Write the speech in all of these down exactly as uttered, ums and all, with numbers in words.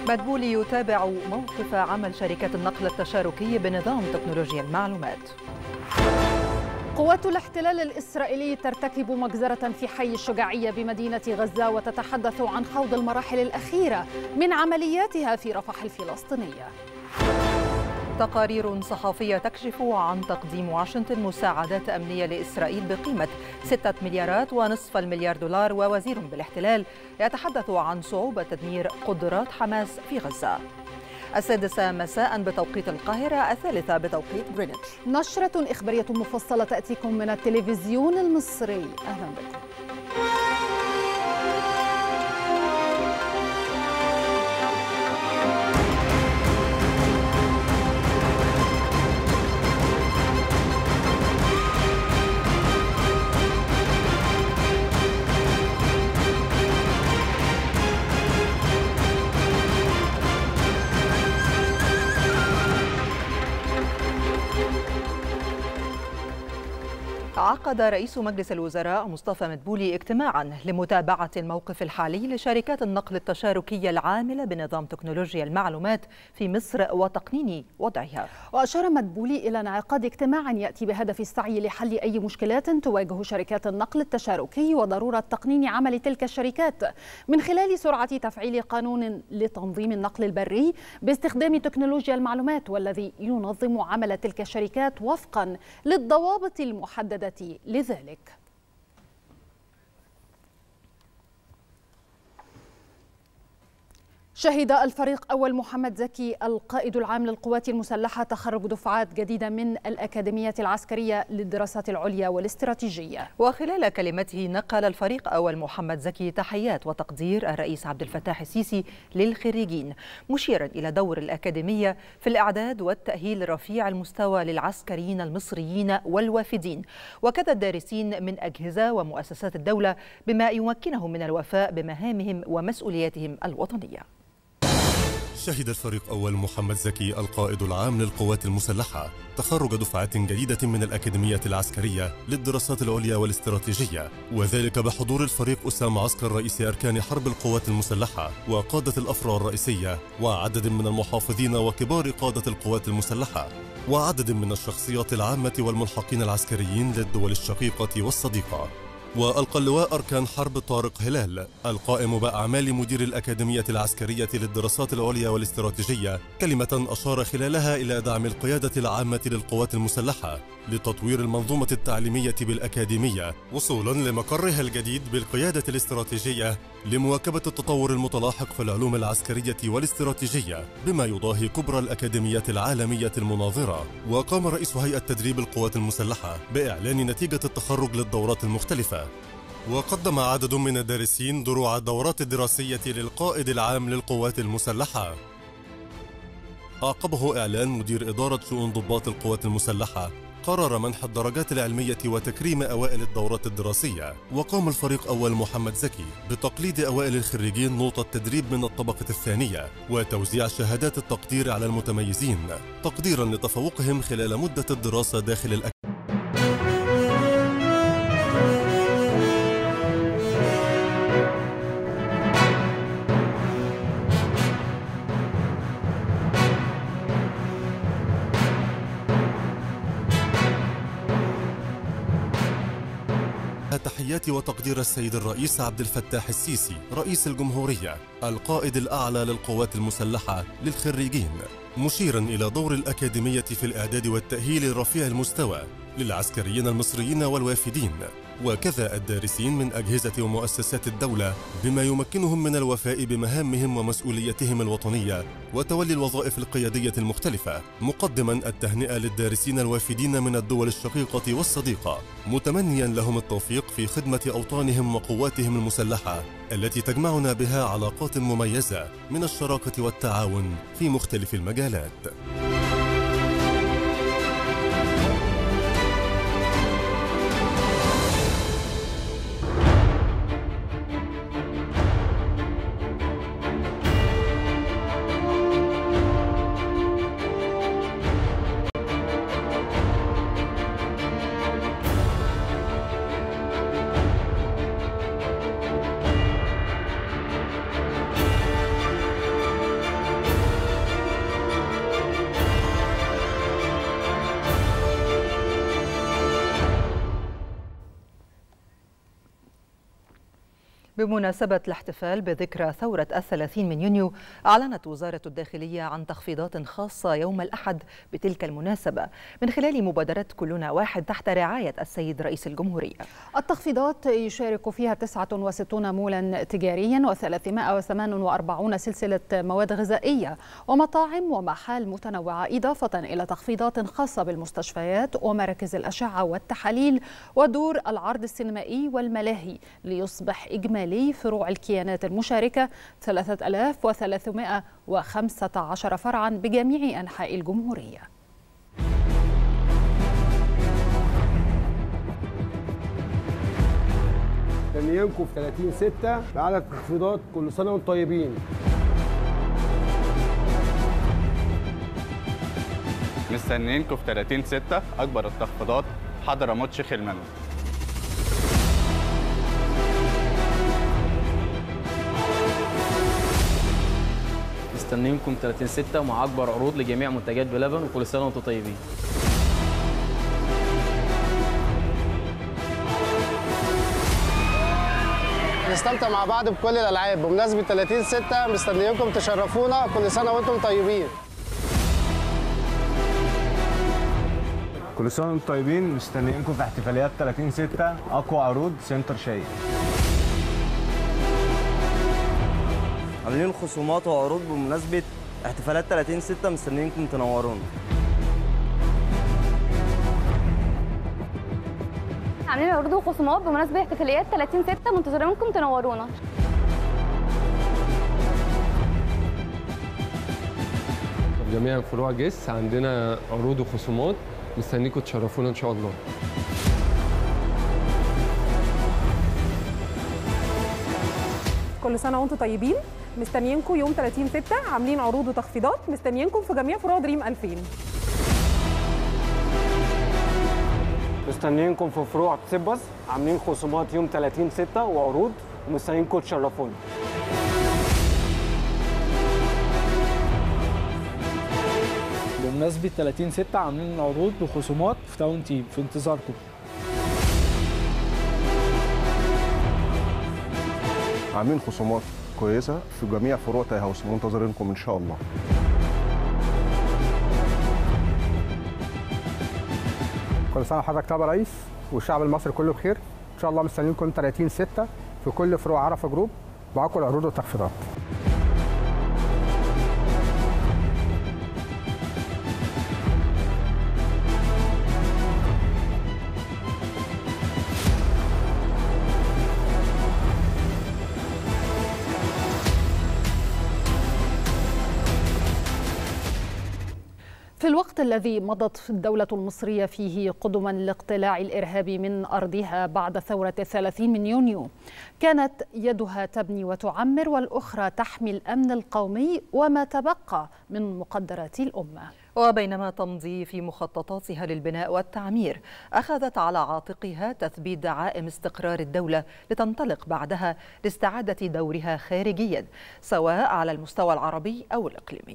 مدبولي يتابع موقف عمل شركات النقل التشاركي بنظام تكنولوجيا المعلومات. قوات الاحتلال الإسرائيلي ترتكب مجزرة في حي الشجاعية بمدينة غزة وتتحدث عن خوض المراحل الأخيرة من عملياتها في رفح الفلسطينية. تقارير صحفية تكشف عن تقديم واشنطن مساعدات أمنية لإسرائيل بقيمة ستة مليارات ونصف المليار دولار، ووزير بالاحتلال يتحدث عن صعوبة تدمير قدرات حماس في غزة. السادسة مساء بتوقيت القاهرة، الثالثة بتوقيت غرينتش. نشرة إخبارية مفصلة تأتيكم من التلفزيون المصري، أهلا بكم. عقد رئيس مجلس الوزراء مصطفى مدبولي اجتماعا لمتابعة الموقف الحالي لشركات النقل التشاركية العاملة بنظام تكنولوجيا المعلومات في مصر وتقنين وضعها. وأشار مدبولي إلى انعقاد اجتماع يأتي بهدف السعي لحل أي مشكلات تواجه شركات النقل التشاركي وضرورة تقنين عمل تلك الشركات من خلال سرعة تفعيل قانون لتنظيم النقل البري باستخدام تكنولوجيا المعلومات، والذي ينظم عمل تلك الشركات وفقا للضوابط المحددة لذلك. شهد الفريق أول محمد زكي القائد العام للقوات المسلحة تخرج دفعات جديدة من الأكاديمية العسكرية للدراسات العليا والاستراتيجية. وخلال كلمته نقل الفريق أول محمد زكي تحيات وتقدير الرئيس عبد الفتاح السيسي للخريجين، مشيرا إلى دور الأكاديمية في الإعداد والتأهيل رفيع المستوى للعسكريين المصريين والوافدين، وكذا الدارسين من أجهزة ومؤسسات الدولة، بما يمكنهم من الوفاء بمهامهم ومسؤولياتهم الوطنية. شهد الفريق أول محمد زكي القائد العام للقوات المسلحة تخرج دفعات جديدة من الأكاديمية العسكرية للدراسات العليا والاستراتيجية، وذلك بحضور الفريق أسامة عسكر رئيس أركان حرب القوات المسلحة وقادة الأفرع الرئيسية، وعدد من المحافظين وكبار قادة القوات المسلحة، وعدد من الشخصيات العامة والملحقين العسكريين للدول الشقيقة والصديقة. وألقى اللواء أركان حرب طارق هلال القائم بأعمال مدير الأكاديمية العسكرية للدراسات العليا والاستراتيجية كلمة أشار خلالها إلى دعم القيادة العامة للقوات المسلحة لتطوير المنظومة التعليمية بالأكاديمية وصولا لمقرها الجديد بالقيادة الاستراتيجية لمواكبة التطور المتلاحق في العلوم العسكرية والاستراتيجية بما يضاهي كبرى الأكاديميات العالمية المناظرة. وقام رئيس هيئة تدريب القوات المسلحة بإعلان نتيجة التخرج للدورات المختلفة، وقدم عدد من الدارسين دروع الدورات الدراسية للقائد العام للقوات المسلحة. أعقبه إعلان مدير إدارة شؤون ضباط القوات المسلحة قرر منح الدرجات العلمية وتكريم أوائل الدورات الدراسية. وقام الفريق أول محمد زكي بتقليد أوائل الخريجين نقطة تدريب من الطبقة الثانية وتوزيع شهادات التقدير على المتميزين تقديرا لتفوقهم خلال مدة الدراسة داخل الأكاديمية. تحيات وتقدير السيد الرئيس عبد الفتاح السيسي رئيس الجمهورية القائد الأعلى للقوات المسلحة للخريجين، مشيرا إلى دور الأكاديمية في الإعداد والتأهيل رفيع المستوى للعسكريين المصريين والوافدين، وكذا الدارسين من أجهزة ومؤسسات الدولة بما يمكنهم من الوفاء بمهامهم ومسؤوليتهم الوطنية وتولي الوظائف القيادية المختلفة، مقدما التهنئة للدارسين الوافدين من الدول الشقيقة والصديقة، متمنيا لهم التوفيق في خدمة أوطانهم وقواتهم المسلحة التي تجمعنا بها علاقات مميزة من الشراكة والتعاون في مختلف المجالات. بمناسبة الاحتفال بذكرى ثورة الثلاثين من يونيو، أعلنت وزارة الداخلية عن تخفيضات خاصة يوم الأحد بتلك المناسبة من خلال مبادرة كلنا واحد تحت رعاية السيد رئيس الجمهورية. التخفيضات يشارك فيها تسعة وستين مولا تجاريا وثلاثمائة وثمانية وأربعين سلسلة مواد غذائية ومطاعم ومحال متنوعة، إضافة إلى تخفيضات خاصة بالمستشفيات ومراكز الأشعة والتحاليل ودور العرض السينمائي والملاهي، ليصبح إجمالي فروع الكيانات المشاركة ثلاثة آلاف وثلاثمائة وخمسة عشر فرعا بجميع أنحاء الجمهورية. مستنيينكم في ثلاثين ستة بعدد تخفيضات. كل سنة وانتم طيبين. مستنيينكم في ثلاثين ستة أكبر التخفيضات حضرموت شيخ المندب. مستنيينكم ثلاثين ستة مع أكبر عروض لجميع منتجات بلبن، وكل سنة وانتم طيبين. نستمتع مع بعض بكل الألعاب. بمناسبة ثلاثين ستة مستنيينكم تشرفونا. كل سنة وانتم طيبين. كل سنة وانتم طيبين. مستنيينكم في احتفاليات ثلاثين ستة أقوى عروض سنتر شاي. عاملين خصومات وعروض بمناسبة احتفالات ثلاثين ستة، مستنيينكم تنورونا. عاملين عروض وخصومات بمناسبة احتفاليات ثلاثين ستة، منتظرينكم تنورونا. جميع فروع جس عندنا عروض وخصومات، مستنيكم تشرفونا إن شاء الله. كل سنة وانتم طيبين. مستنيينكم يوم ثلاثين ستة، عاملين عروض وتخفيضات. مستنيينكم في جميع فروع دريم ألفين. مستنيينكم في فروع تسبس، عاملين خصومات يوم ثلاثين ستة وعروض، ومستنيينكم تشرفونا. بمناسبة ثلاثين ستة عاملين عروض وخصومات في تاون تيم، في انتظاركم. عاملين خصومات كويسة في جميع فروع تاي هاوس، منتظرينكم إن شاء الله. كل سنة وحضرتك طيب يا ريس والشعب المصري كله بخير. إن شاء الله مستنيينكم ثلاثين ستة في كل فروع عرفة جروب معاكم العروض والتخفيضات. في الوقت الذي مضت الدولة المصرية فيه قدما لاقتلاع الإرهاب من أرضها بعد ثورة الثلاثين من يونيو، كانت يدها تبني وتعمر والأخرى تحمي الأمن القومي وما تبقى من مقدرات الأمة. وبينما تمضي في مخططاتها للبناء والتعمير، أخذت على عاتقها تثبيت دعائم استقرار الدولة لتنطلق بعدها لاستعادة دورها خارجيا، سواء على المستوى العربي أو الإقليمي.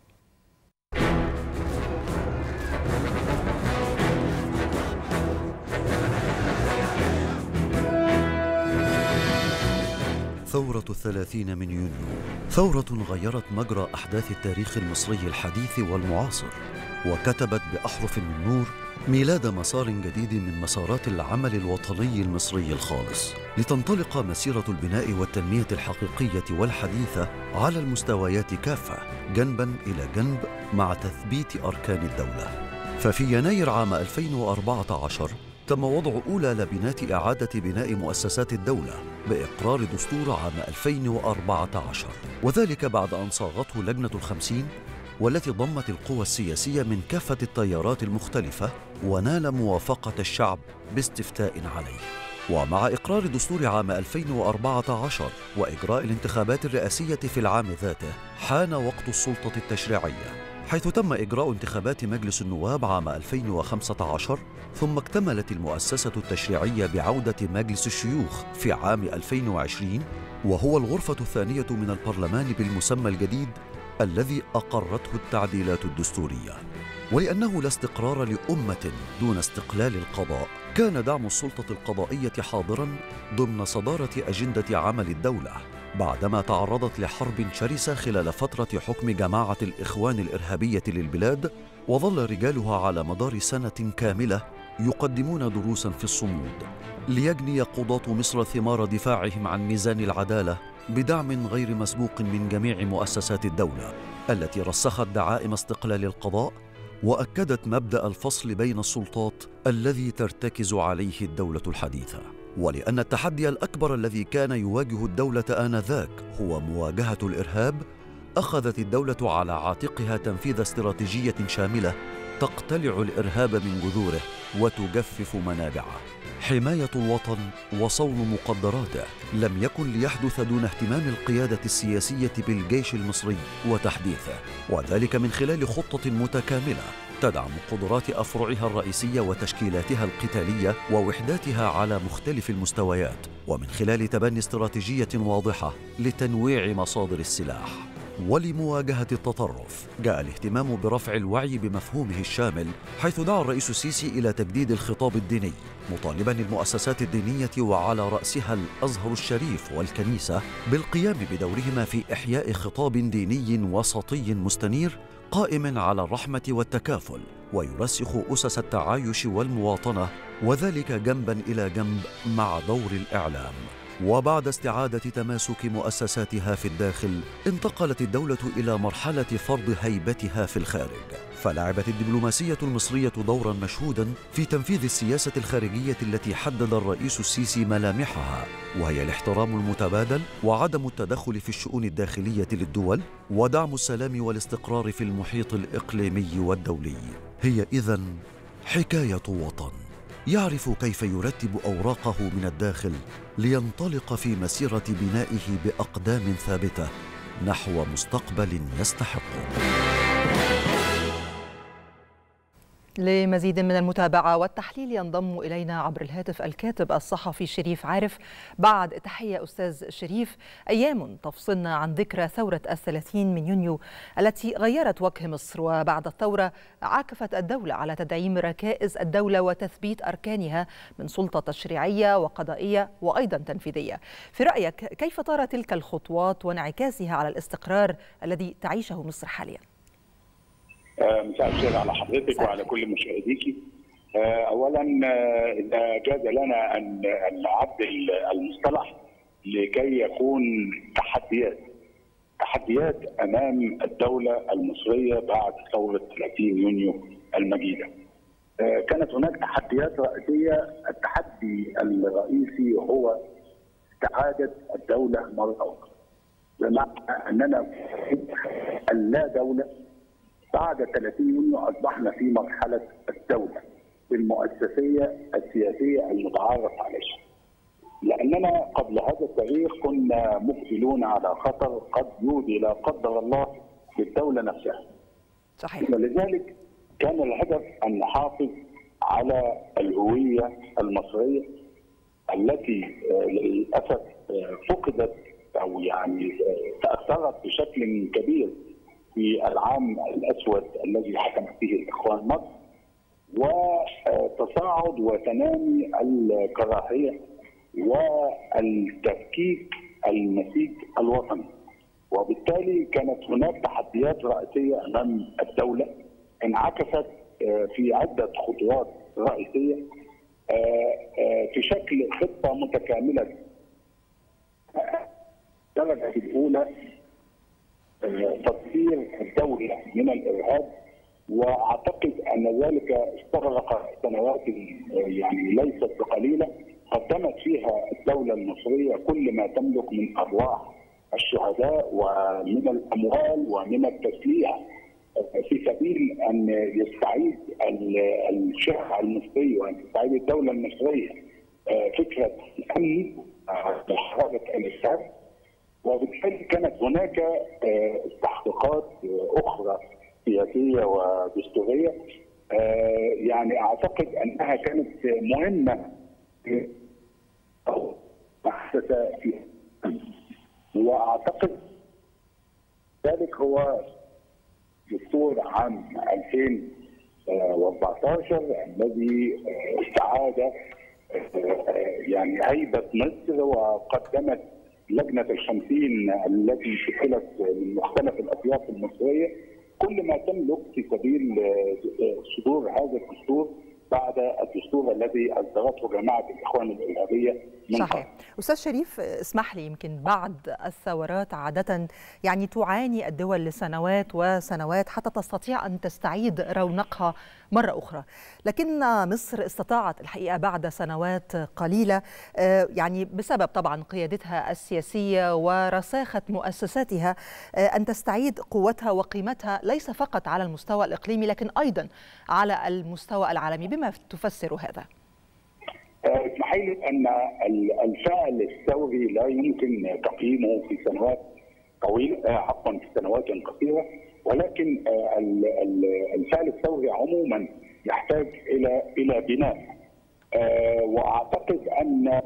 ثورة الثلاثين من يونيو، ثورة غيرت مجرى أحداث التاريخ المصري الحديث والمعاصر، وكتبت بأحرف من نور ميلاد مسار جديد من مسارات العمل الوطني المصري الخالص، لتنطلق مسيرة البناء والتنمية الحقيقية والحديثة على المستويات كافة، جنباً إلى جنب مع تثبيت أركان الدولة. ففي يناير عام ألفين وأربعة عشر تم وضع أولى لبنات إعادة بناء مؤسسات الدولة بإقرار دستور عام ألفين وأربعة عشر، وذلك بعد أن صاغته لجنة الخمسين، والتي ضمت القوى السياسية من كافة التيارات المختلفة، ونال موافقة الشعب باستفتاء عليه. ومع إقرار دستور عام ألفين وأربعة عشر وإجراء الانتخابات الرئاسية في العام ذاته، حان وقت السلطة التشريعية، حيث تم إجراء انتخابات مجلس النواب عام ألفين وخمسة عشر، ثم اكتملت المؤسسة التشريعية بعودة مجلس الشيوخ في عام ألفين وعشرين، وهو الغرفة الثانية من البرلمان بالمسمى الجديد الذي أقرته التعديلات الدستورية. ولأنه لا استقرار لأمة دون استقلال القضاء، كان دعم السلطة القضائية حاضراً ضمن صدارة أجندة عمل الدولة بعدما تعرضت لحرب شرسة خلال فترة حكم جماعة الإخوان الإرهابية للبلاد، وظل رجالها على مدار سنة كاملة يقدمون دروساً في الصمود ليجني قضاة مصر ثمار دفاعهم عن ميزان العدالة بدعم غير مسبوق من جميع مؤسسات الدولة التي رسخت دعائم استقلال القضاء وأكدت مبدأ الفصل بين السلطات الذي ترتكز عليه الدولة الحديثة. ولأن التحدي الأكبر الذي كان يواجه الدولة آنذاك هو مواجهة الإرهاب، أخذت الدولة على عاتقها تنفيذ استراتيجية شاملة تقتلع الإرهاب من جذوره وتجفف منابعه. حماية الوطن وصون مقدراته لم يكن ليحدث دون اهتمام القيادة السياسية بالجيش المصري وتحديثه، وذلك من خلال خطة متكاملة تدعم قدرات أفرعها الرئيسية وتشكيلاتها القتالية ووحداتها على مختلف المستويات، ومن خلال تبني استراتيجية واضحة لتنويع مصادر السلاح. ولمواجهة التطرف جاء الاهتمام برفع الوعي بمفهومه الشامل، حيث دعا الرئيس السيسي إلى تجديد الخطاب الديني، مطالباً المؤسسات الدينية وعلى رأسها الأزهر الشريف والكنيسة بالقيام بدورهما في إحياء خطاب ديني وسطي مستنير قائم على الرحمة والتكافل، ويرسخ أسس التعايش والمواطنة، وذلك جنباً إلى جنب مع دور الإعلام. وبعد استعادة تماسك مؤسساتها في الداخل، انتقلت الدولة إلى مرحلة فرض هيبتها في الخارج، فلعبت الدبلوماسية المصرية دورا مشهودا في تنفيذ السياسة الخارجية التي حدد الرئيس السيسي ملامحها، وهي الاحترام المتبادل وعدم التدخل في الشؤون الداخلية للدول، ودعم السلام والاستقرار في المحيط الإقليمي والدولي. هي إذن حكاية وطن يعرف كيف يرتب أوراقه من الداخل لينطلق في مسيرة بنائه بأقدام ثابتة نحو مستقبل يستحقه. لمزيد من المتابعة والتحليل ينضم إلينا عبر الهاتف الكاتب الصحفي شريف عارف. بعد تحية أستاذ شريف، أيام تفصلنا عن ذكرى ثورة الثلاثين من يونيو التي غيرت وجه مصر، وبعد الثورة عاكفت الدولة على تدعيم ركائز الدولة وتثبيت أركانها من سلطة تشريعية وقضائية وأيضا تنفيذية. في رأيك كيف ترى تلك الخطوات وانعكاسها على الاستقرار الذي تعيشه مصر حاليا؟ مساء الخير على حضرتك وعلى كل مشاهديكي. اولا اذا جاز لنا ان نعدل المصطلح لكي يكون تحديات تحديات امام الدوله المصريه بعد ثوره ثلاثين يونيو المجيده. كانت هناك تحديات رئيسيه، التحدي الرئيسي هو استعاده الدوله مره اخرى، بمعنى اننا اللا دوله. بعد ثلاثين يونيو اصبحنا في مرحله الدوله بالمؤسسيه السياسيه المتعارف عليها. لاننا قبل هذا التاريخ كنا مقبلون على خطر قد يودي لا قدر الله بالدوله نفسها. صحيح. ولذلك كان الهدف ان نحافظ على الهويه المصريه التي للاسف فقدت او يعني تاثرت بشكل كبير في العام الاسود الذي حكمت فيه الاخوان مصر، وتصاعد وتنامي الكراهيه والتفكيك النسيج الوطني. وبالتالي كانت هناك تحديات رئيسيه امام الدوله انعكست في عده خطوات رئيسيه في شكل خطه متكامله. الدرجه الاولى تطهير الدولة من الإرهاب، وأعتقد أن ذلك استغرق سنوات يعني ليست بقليلة قدمت فيها الدولة المصرية كل ما تملك من أرواح الشهداء ومن الأموال ومن التسليح في سبيل أن يستعيد الشعب المصري وأن تستعيد الدولة المصرية فكرة الأمن وحرارة الإرهاب. وبالتالي كانت هناك تحقيقات اخرى سياسيه ودستوريه، يعني اعتقد انها كانت مهمه او محسسه فيها. واعتقد ذلك هو دستور عام ألفين وأربعة عشر الذي استعاد يعني هيبة مصر، وقدمت لجنة الخمسين التي شكلت من مختلف الأطياف المصرية كل ما تملك في سبيل صدور هذا الدستور بعد الدستور الذي أصدرته جماعة الإخوان الإرهابية من صحيح. أستاذ شريف، اسمح لي، يمكن بعد الثورات عادة يعني تعاني الدول لسنوات وسنوات حتى تستطيع أن تستعيد رونقها مرة أخرى، لكن مصر استطاعت الحقيقة بعد سنوات قليلة يعني بسبب طبعا قيادتها السياسية ورساخة مؤسساتها أن تستعيد قوتها وقيمتها ليس فقط على المستوى الإقليمي لكن أيضا على المستوى العالمي. بما تفسر هذا؟ اسمحي لي ان الفعل الثوري لا يمكن تقييمه في سنوات طويله، عفوا في سنوات قصيره، ولكن الفعل الثوري عموما يحتاج الى الى بناء. واعتقد ان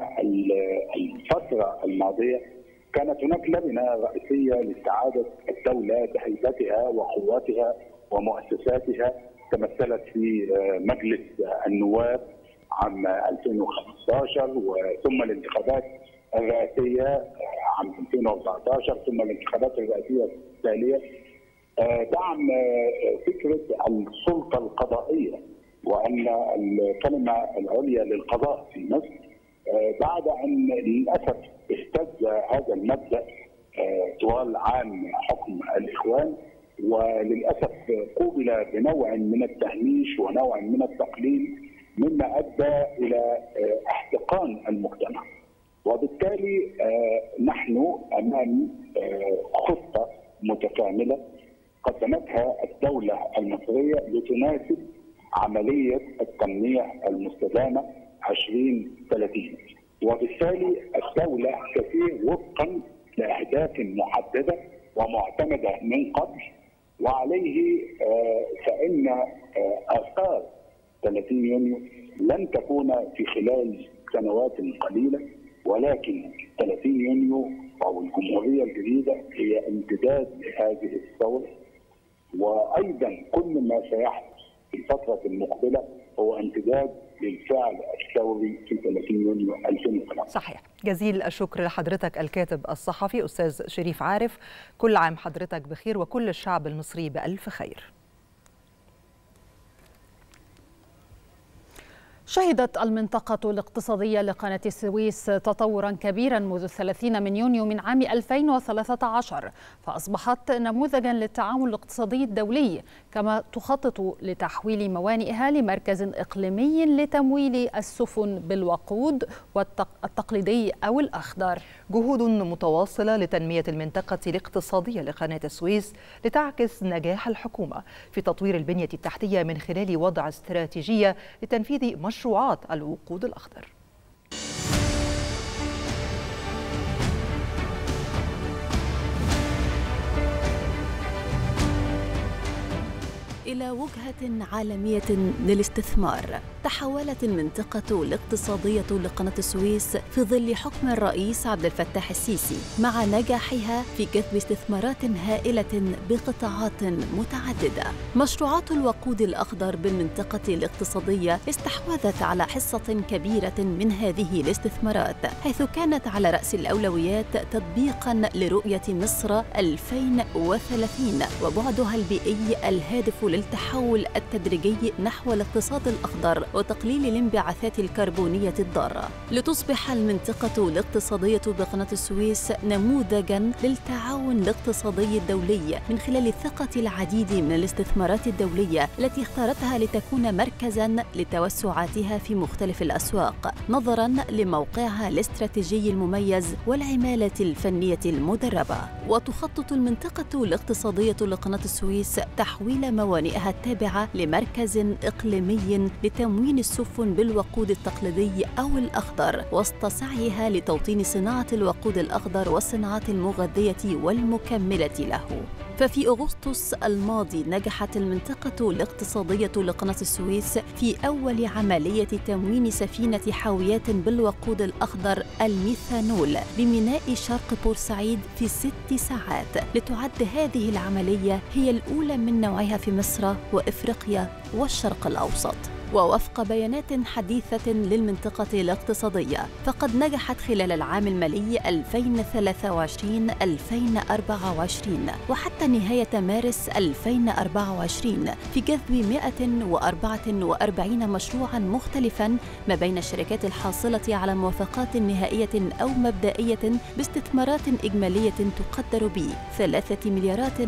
الفتره الماضيه كانت هناك لجنه رئيسيه لاستعاده الدوله بهيبتها وقوتها ومؤسساتها، تمثلت في مجلس النواب عام ألفين وخمسة عشر وثم الانتخابات الرئاسيه عام ألفين وأربعة عشر ثم الانتخابات الرئاسيه التاليه. دعم فكره السلطه القضائيه وان الكلمه العليا للقضاء في مصر، بعد ان للاسف اهتز هذا المبدا طوال عام حكم الاخوان، وللاسف قوبل بنوع من التهميش ونوع من التقليل مما ادى الى احتقان المجتمع. وبالتالي نحن امام خطه متكامله قدمتها الدوله المصريه لتناسب عمليه التنميه المستدامه عشرين ثلاثين، وبالتالي الدوله تسير وفقا لاهداف محدده ومعتمده من قبل، وعليه فإن آثار ثلاثين يونيو لن تكون في خلال سنوات قليلة، ولكن ثلاثين يونيو أو الجمهورية الجديدة هي امتداد لهذه الثورة، وأيضا كل ما سيحدث في الفترة المقبلة هو امتداد للفعل الثوري في ثلاثين يونيو ألفين وثلاثة. صحيح. جزيل الشكر لحضرتك الكاتب الصحفي أستاذ شريف عارف، كل عام حضرتك بخير وكل الشعب المصري بألف خير. شهدت المنطقة الاقتصادية لقناة السويس تطورا كبيرا منذ الثلاثين من يونيو من عام ألفين وثلاثة عشر، فأصبحت نموذجا للتعاون الاقتصادي الدولي، كما تخطط لتحويل موانئها لمركز إقليمي لتمويل السفن بالوقود والتقليدي أو الأخضر. جهود متواصلة لتنمية المنطقة الاقتصادية لقناة السويس لتعكس نجاح الحكومة في تطوير البنية التحتية من خلال وضع استراتيجية لتنفيذ مشروعات الوقود الأخضر. إلى وجهة عالمية للاستثمار، تحولت المنطقة الاقتصادية لقناة السويس في ظل حكم الرئيس عبد الفتاح السيسي، مع نجاحها في جذب استثمارات هائلة بقطاعات متعددة. مشروعات الوقود الأخضر بالمنطقة الاقتصادية استحوذت على حصة كبيرة من هذه الاستثمارات، حيث كانت على رأس الأولويات تطبيقاً لرؤية مصر ألفين وثلاثين وبعدها البيئي الهادف للتحول التدريجي نحو الاقتصاد الأخضر وتقليل الانبعاثات الكربونية الضارة، لتصبح المنطقة الاقتصادية بقناة السويس نموذجاً للتعاون الاقتصادي الدولي من خلال ثقة العديد من الاستثمارات الدولية التي اختارتها لتكون مركزاً لتوسعاتها في مختلف الأسواق، نظراً لموقعها الاستراتيجي المميز والعمالة الفنية المدربة. وتخطط المنطقة الاقتصادية لقناة السويس تحويل موانئها التابعة لمركز إقليمي لتمويل تموين السفن بالوقود التقليدي أو الأخضر وسط سعيها لتوطين صناعة الوقود الأخضر والصناعات المغذية والمكملة له. ففي أغسطس الماضي نجحت المنطقة الاقتصادية لقناة السويس في أول عملية تموين سفينة حاويات بالوقود الأخضر الميثانول بميناء شرق بورسعيد في ست ساعات، لتعد هذه العملية هي الأولى من نوعها في مصر وإفريقيا والشرق الأوسط. ووفق بيانات حديثة للمنطقة الاقتصادية فقد نجحت خلال العام المالي ألفين وثلاثة وعشرين ألفين وأربعة وعشرين وحتى نهاية مارس ألفين وأربعة وعشرين في جذب مئة وأربعة وأربعين مشروعاً مختلفاً ما بين الشركات الحاصلة على موافقات نهائية أو مبدئية باستثمارات إجمالية تقدر ب ثلاثة مليارات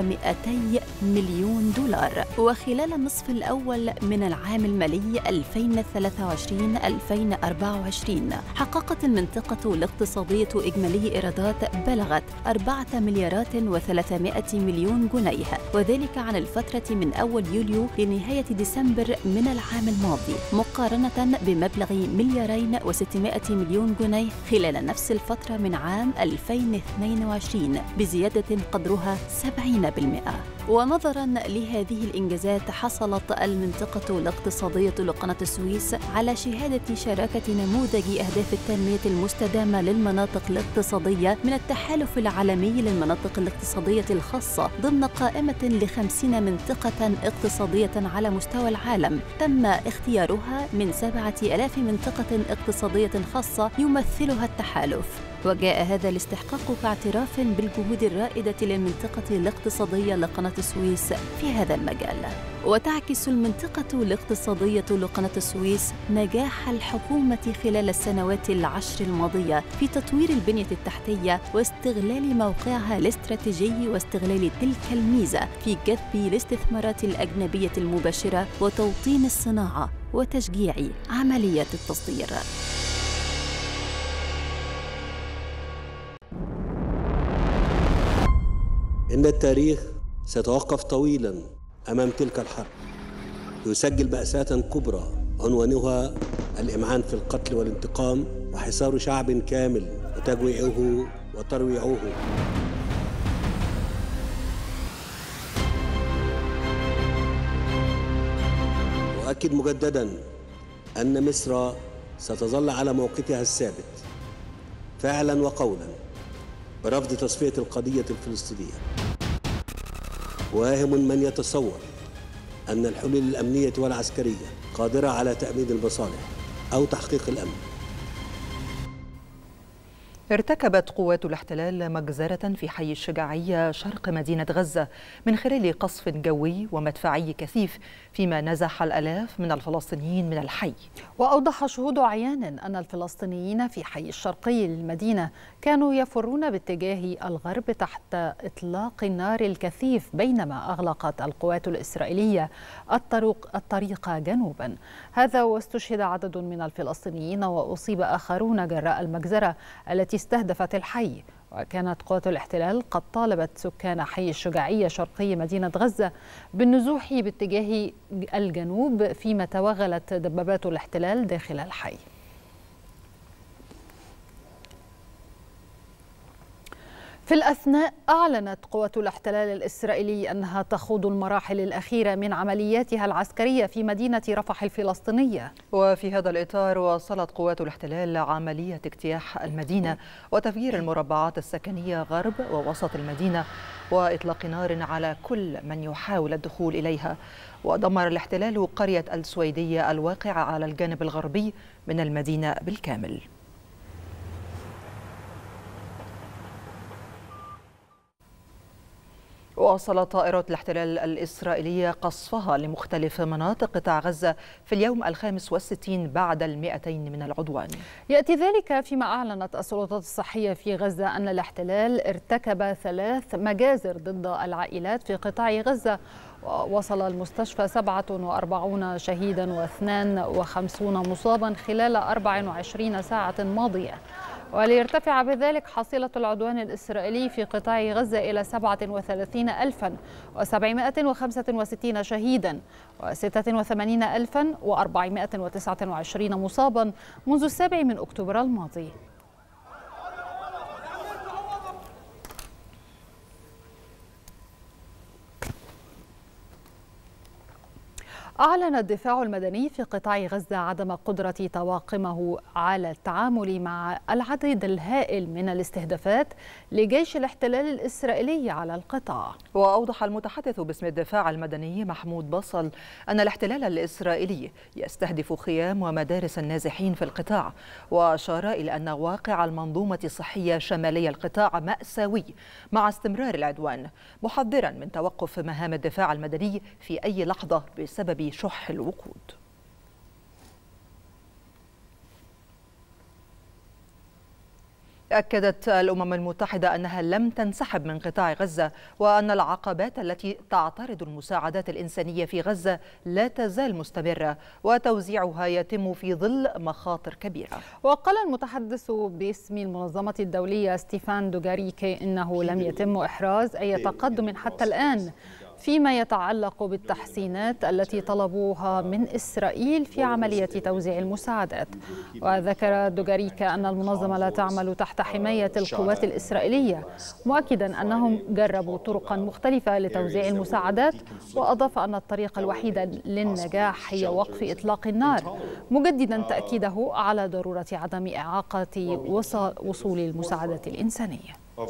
ومئتي مليون دولار. وخلال النصف الأول من العام المالي ألفين وثلاثة وعشرين ألفين وأربعة وعشرين حققت المنطقة الاقتصادية إجمالي إيرادات بلغت أربعة مليارات وثلاثمائة مليون جنيه، وذلك عن الفترة من أول يوليو لنهاية ديسمبر من العام الماضي، مقارنة بمبلغ مليارين وستمائة مليون جنيه خلال نفس الفترة من عام ألفين واثنين وعشرين، بزيادة قدرها سبعين بالمئة. ونظراً لهذه الإنجازات حصلت المنطقة الاقتصادية لقناة السويس على شهادة شراكة نموذج أهداف التنمية المستدامة للمناطق الاقتصادية من التحالف العالمي للمناطق الاقتصادية الخاصة ضمن قائمة لخمسين منطقة اقتصادية على مستوى العالم تم اختيارها من سبعة آلاف منطقة اقتصادية خاصة يمثلها التحالف. وجاء هذا الاستحقاق كاعتراف بالجهود الرائدة للمنطقة الاقتصادية لقناة السويس في هذا المجال. وتعكس المنطقة الاقتصادية لقناة السويس نجاح الحكومة خلال السنوات العشر الماضية في تطوير البنية التحتية واستغلال موقعها الاستراتيجي واستغلال تلك الميزة في جذب الاستثمارات الأجنبية المباشرة وتوطين الصناعة وتشجيع عمليات التصدير. إن التاريخ سيتوقف طويلاً أمام تلك الحرب، يسجل مأساة كبرى عنوانها الإمعان في القتل والانتقام وحصار شعب كامل وتجويعه وترويعه. وأكد مجدداً أن مصر ستظل على موقفها الثابت فعلاً وقولاً برفض تصفية القضية الفلسطينية. واهم من يتصور أن الحلول الأمنية والعسكرية قادرة على تأمين المصالح أو تحقيق الأمن. ارتكبت قوات الاحتلال مجزرة في حي الشجاعية شرق مدينة غزة من خلال قصف جوي ومدفعي كثيف، فيما نزح الآلاف من الفلسطينيين من الحي. وأوضح شهود عيان أن الفلسطينيين في حي الشرقي للمدينة كانوا يفرون باتجاه الغرب تحت إطلاق النار الكثيف، بينما أغلقت القوات الإسرائيلية الطريق, الطريق جنوبا. هذا واستشهد عدد من الفلسطينيين وأصيب آخرون جراء المجزرة التي استهدفت الحي. وكانت قوات الاحتلال قد طالبت سكان حي الشجاعية شرقي مدينة غزة بالنزوح باتجاه الجنوب، فيما توغلت دبابات الاحتلال داخل الحي. في الأثناء أعلنت قوات الاحتلال الإسرائيلي أنها تخوض المراحل الأخيرة من عملياتها العسكرية في مدينة رفح الفلسطينية. وفي هذا الإطار واصلت قوات الاحتلال عملية اجتياح المدينة وتفجير المربعات السكنية غرب ووسط المدينة وإطلاق نار على كل من يحاول الدخول إليها. ودمر الاحتلال قرية السويدية الواقعة على الجانب الغربي من المدينة بالكامل. واصلت طائرات الاحتلال الإسرائيلية قصفها لمختلف مناطق قطاع غزة في اليوم الخامس والستين بعد المئتين من العدوان. يأتي ذلك فيما أعلنت السلطات الصحية في غزة أن الاحتلال ارتكب ثلاث مجازر ضد العائلات في قطاع غزة، ووصل المستشفى سبعة وأربعين شهيدا واثنان وخمسين مصابا خلال أربع وعشرين ساعة ماضية. وليرتفع بذلك حصيلة العدوان الإسرائيلي في قطاع غزة إلى سبعة وثلاثين ألفا وسبعمائة وخمسة وستين شهيدا وستة وثمانين ألفا وأربعمائة وتسعة وعشرين مصابا منذ السابع من أكتوبر الماضي. أعلن الدفاع المدني في قطاع غزة عدم قدرة طواقمه على التعامل مع العدد الهائل من الاستهدافات لجيش الاحتلال الإسرائيلي على القطاع. وأوضح المتحدث باسم الدفاع المدني محمود بصل أن الاحتلال الإسرائيلي يستهدف خيام ومدارس النازحين في القطاع، وأشار إلى أن واقع المنظومة الصحية شمالي القطاع مأساوي مع استمرار العدوان، محذرا من توقف مهام الدفاع المدني في أي لحظة بسبب شح الوقود. أكدت الأمم المتحدة أنها لم تنسحب من قطاع غزة، وأن العقبات التي تعترض المساعدات الإنسانية في غزة لا تزال مستمرة، وتوزيعها يتم في ظل مخاطر كبيرة. وقال المتحدث باسم المنظمة الدولية ستيفان دوغاريك إنه لم يتم إحراز أي تقدم حتى الآن فيما يتعلق بالتحسينات التي طلبوها من إسرائيل في عملية توزيع المساعدات. وذكر دوغاريك أن المنظمة لا تعمل تحت حماية القوات الإسرائيلية، مؤكدا أنهم جربوا طرقا مختلفة لتوزيع المساعدات، وأضاف أن الطريقة الوحيدة للنجاح هي وقف إطلاق النار، مجددا تأكيده على ضرورة عدم إعاقة وصول المساعدات الإنسانية.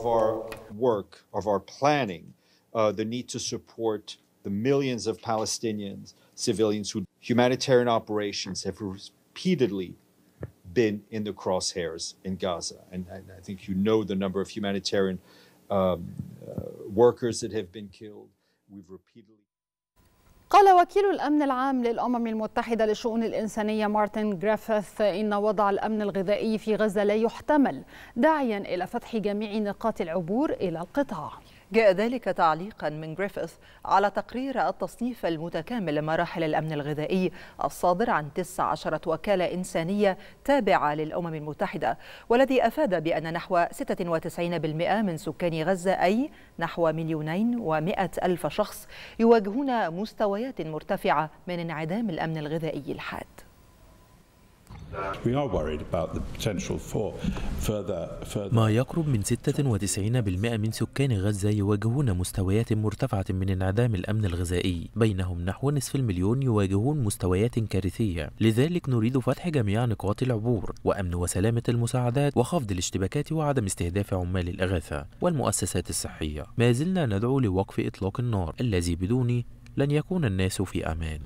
Uh, the need to support the millions of Palestinians, civilians who humanitarian operations have repeatedly been in the crosshairs in Gaza. And, and I think you know the number of humanitarian um, uh, workers that have been killed. We've repeatedly قال وكيل الأمن العام للأمم المتحدة للشؤون الإنسانية مارتن جريفيث إن وضع الأمن الغذائي في غزة لا يحتمل، داعيا إلى فتح جميع نقاط العبور إلى القطاع. جاء ذلك تعليقا من جريفيث على تقرير التصنيف المتكامل لمراحل الأمن الغذائي الصادر عن تسع عشرة وكالة إنسانية تابعة للأمم المتحدة، والذي أفاد بأن نحو ستة وتسعين بالمئة من سكان غزة، أي نحو مليونين ومئة ألف شخص، يواجهون مستويات مرتفعة من انعدام الأمن الغذائي الحاد. ما يقرب من ستة وتسعين بالمئة من سكان غزة يواجهون مستويات مرتفعة من انعدام الأمن الغذائي، بينهم نحو نصف المليون يواجهون مستويات كارثية. لذلك نريد فتح جميع نقاط العبور وأمن وسلامة المساعدات وخفض الاشتباكات وعدم استهداف عمال الإغاثة والمؤسسات الصحية. ما زلنا ندعو لوقف إطلاق النار الذي بدونه لن يكون الناس في أمان.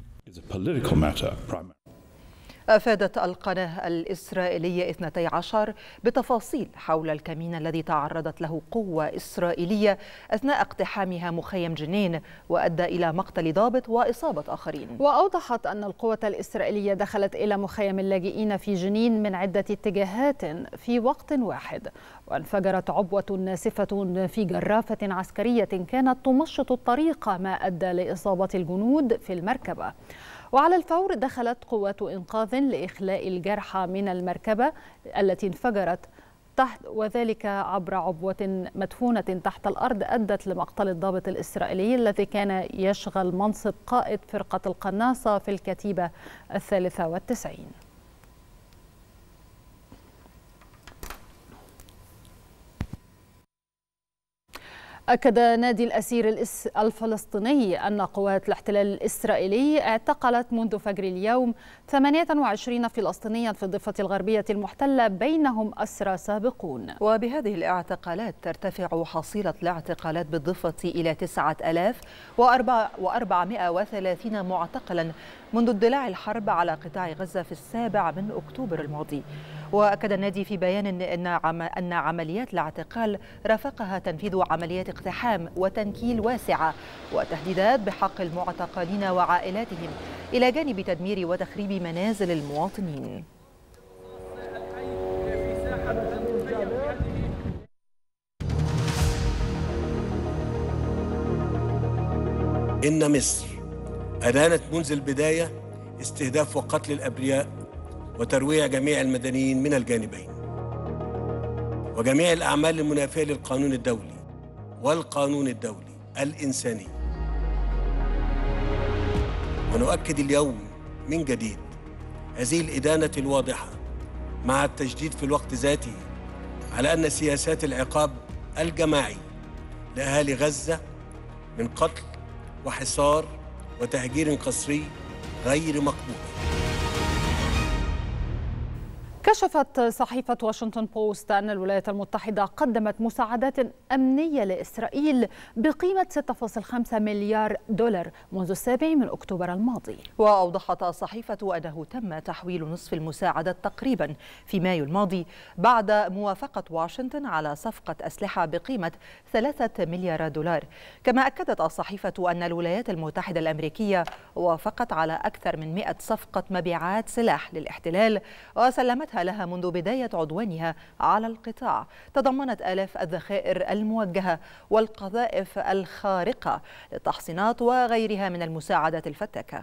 أفادت القناة الإسرائيلية اثنتي عشر بتفاصيل حول الكمين الذي تعرضت له قوة إسرائيلية أثناء اقتحامها مخيم جنين، وأدى إلى مقتل ضابط وإصابة آخرين. وأوضحت أن القوة الإسرائيلية دخلت إلى مخيم اللاجئين في جنين من عدة اتجاهات في وقت واحد، وانفجرت عبوة ناسفة في جرافة عسكرية كانت تمشط الطريق، ما أدى لإصابة الجنود في المركبة. وعلى الفور دخلت قوات إنقاذ لإخلاء الجرحى من المركبة التي انفجرت تحت، وذلك عبر عبوة مدفونة تحت الأرض أدت لمقتل الضابط الإسرائيلي الذي كان يشغل منصب قائد فرقة القناصة في الكتيبة الثالثة والتسعين. أكد نادي الأسير الفلسطيني أن قوات الاحتلال الإسرائيلي اعتقلت منذ فجر اليوم ثمانية وعشرين فلسطينيا في الضفة الغربية المحتلة، بينهم أسرى سابقون. وبهذه الاعتقالات ترتفع حصيلة الاعتقالات بالضفة إلى تسعة آلاف وأربعمائة وثلاثين معتقلا منذ اندلاع الحرب على قطاع غزة في السابع من أكتوبر الماضي. وأكد النادي في بيان أن عمليات الاعتقال رافقها تنفيذ عمليات اقتحام وتنكيل واسعة وتهديدات بحق المعتقلين وعائلاتهم، إلى جانب تدمير وتخريب منازل المواطنين. إن مصر أدانت منذ البداية استهداف وقتل الأبرياء وترويع جميع المدنيين من الجانبين. وجميع الأعمال المنافية للقانون الدولي والقانون الدولي الإنساني. ونؤكد اليوم من جديد هذه الإدانة الواضحة مع التشديد في الوقت ذاته على أن سياسات العقاب الجماعي لأهالي غزة من قتل وحصار وتهجير قسري غير مقبول. كشفت صحيفة واشنطن بوست أن الولايات المتحدة قدمت مساعدات أمنية لإسرائيل بقيمة ستة فاصلة خمسة مليار دولار منذ السابع من أكتوبر الماضي. وأوضحت الصحيفة أنه تم تحويل نصف المساعدة تقريبا في مايو الماضي بعد موافقة واشنطن على صفقة أسلحة بقيمة ثلاثة مليار دولار. كما أكدت الصحيفة أن الولايات المتحدة الأمريكية وافقت على أكثر من مئة صفقة مبيعات سلاح للاحتلال وسلمتها لها منذ بداية عدوانها على القطاع. تضمنت آلاف الذخائر الموجهة والقذائف الخارقة للتحصينات وغيرها من المساعدات الفتاكة.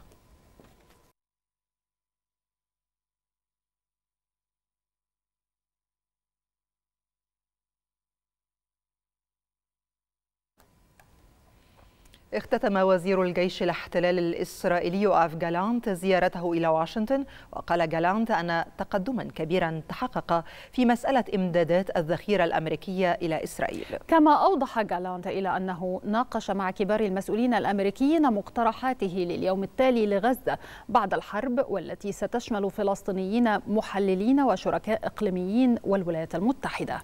اختتم وزير الجيش الاحتلال الإسرائيلي يوآف جالانت زيارته إلى واشنطن، وقال جالانت أن تقدما كبيرا تحقق في مسألة إمدادات الذخيرة الأمريكية إلى إسرائيل. كما أوضح جالانت إلى أنه ناقش مع كبار المسؤولين الأمريكيين مقترحاته لليوم التالي لغزة بعد الحرب، والتي ستشمل فلسطينيين محللين وشركاء إقليميين والولايات المتحدة.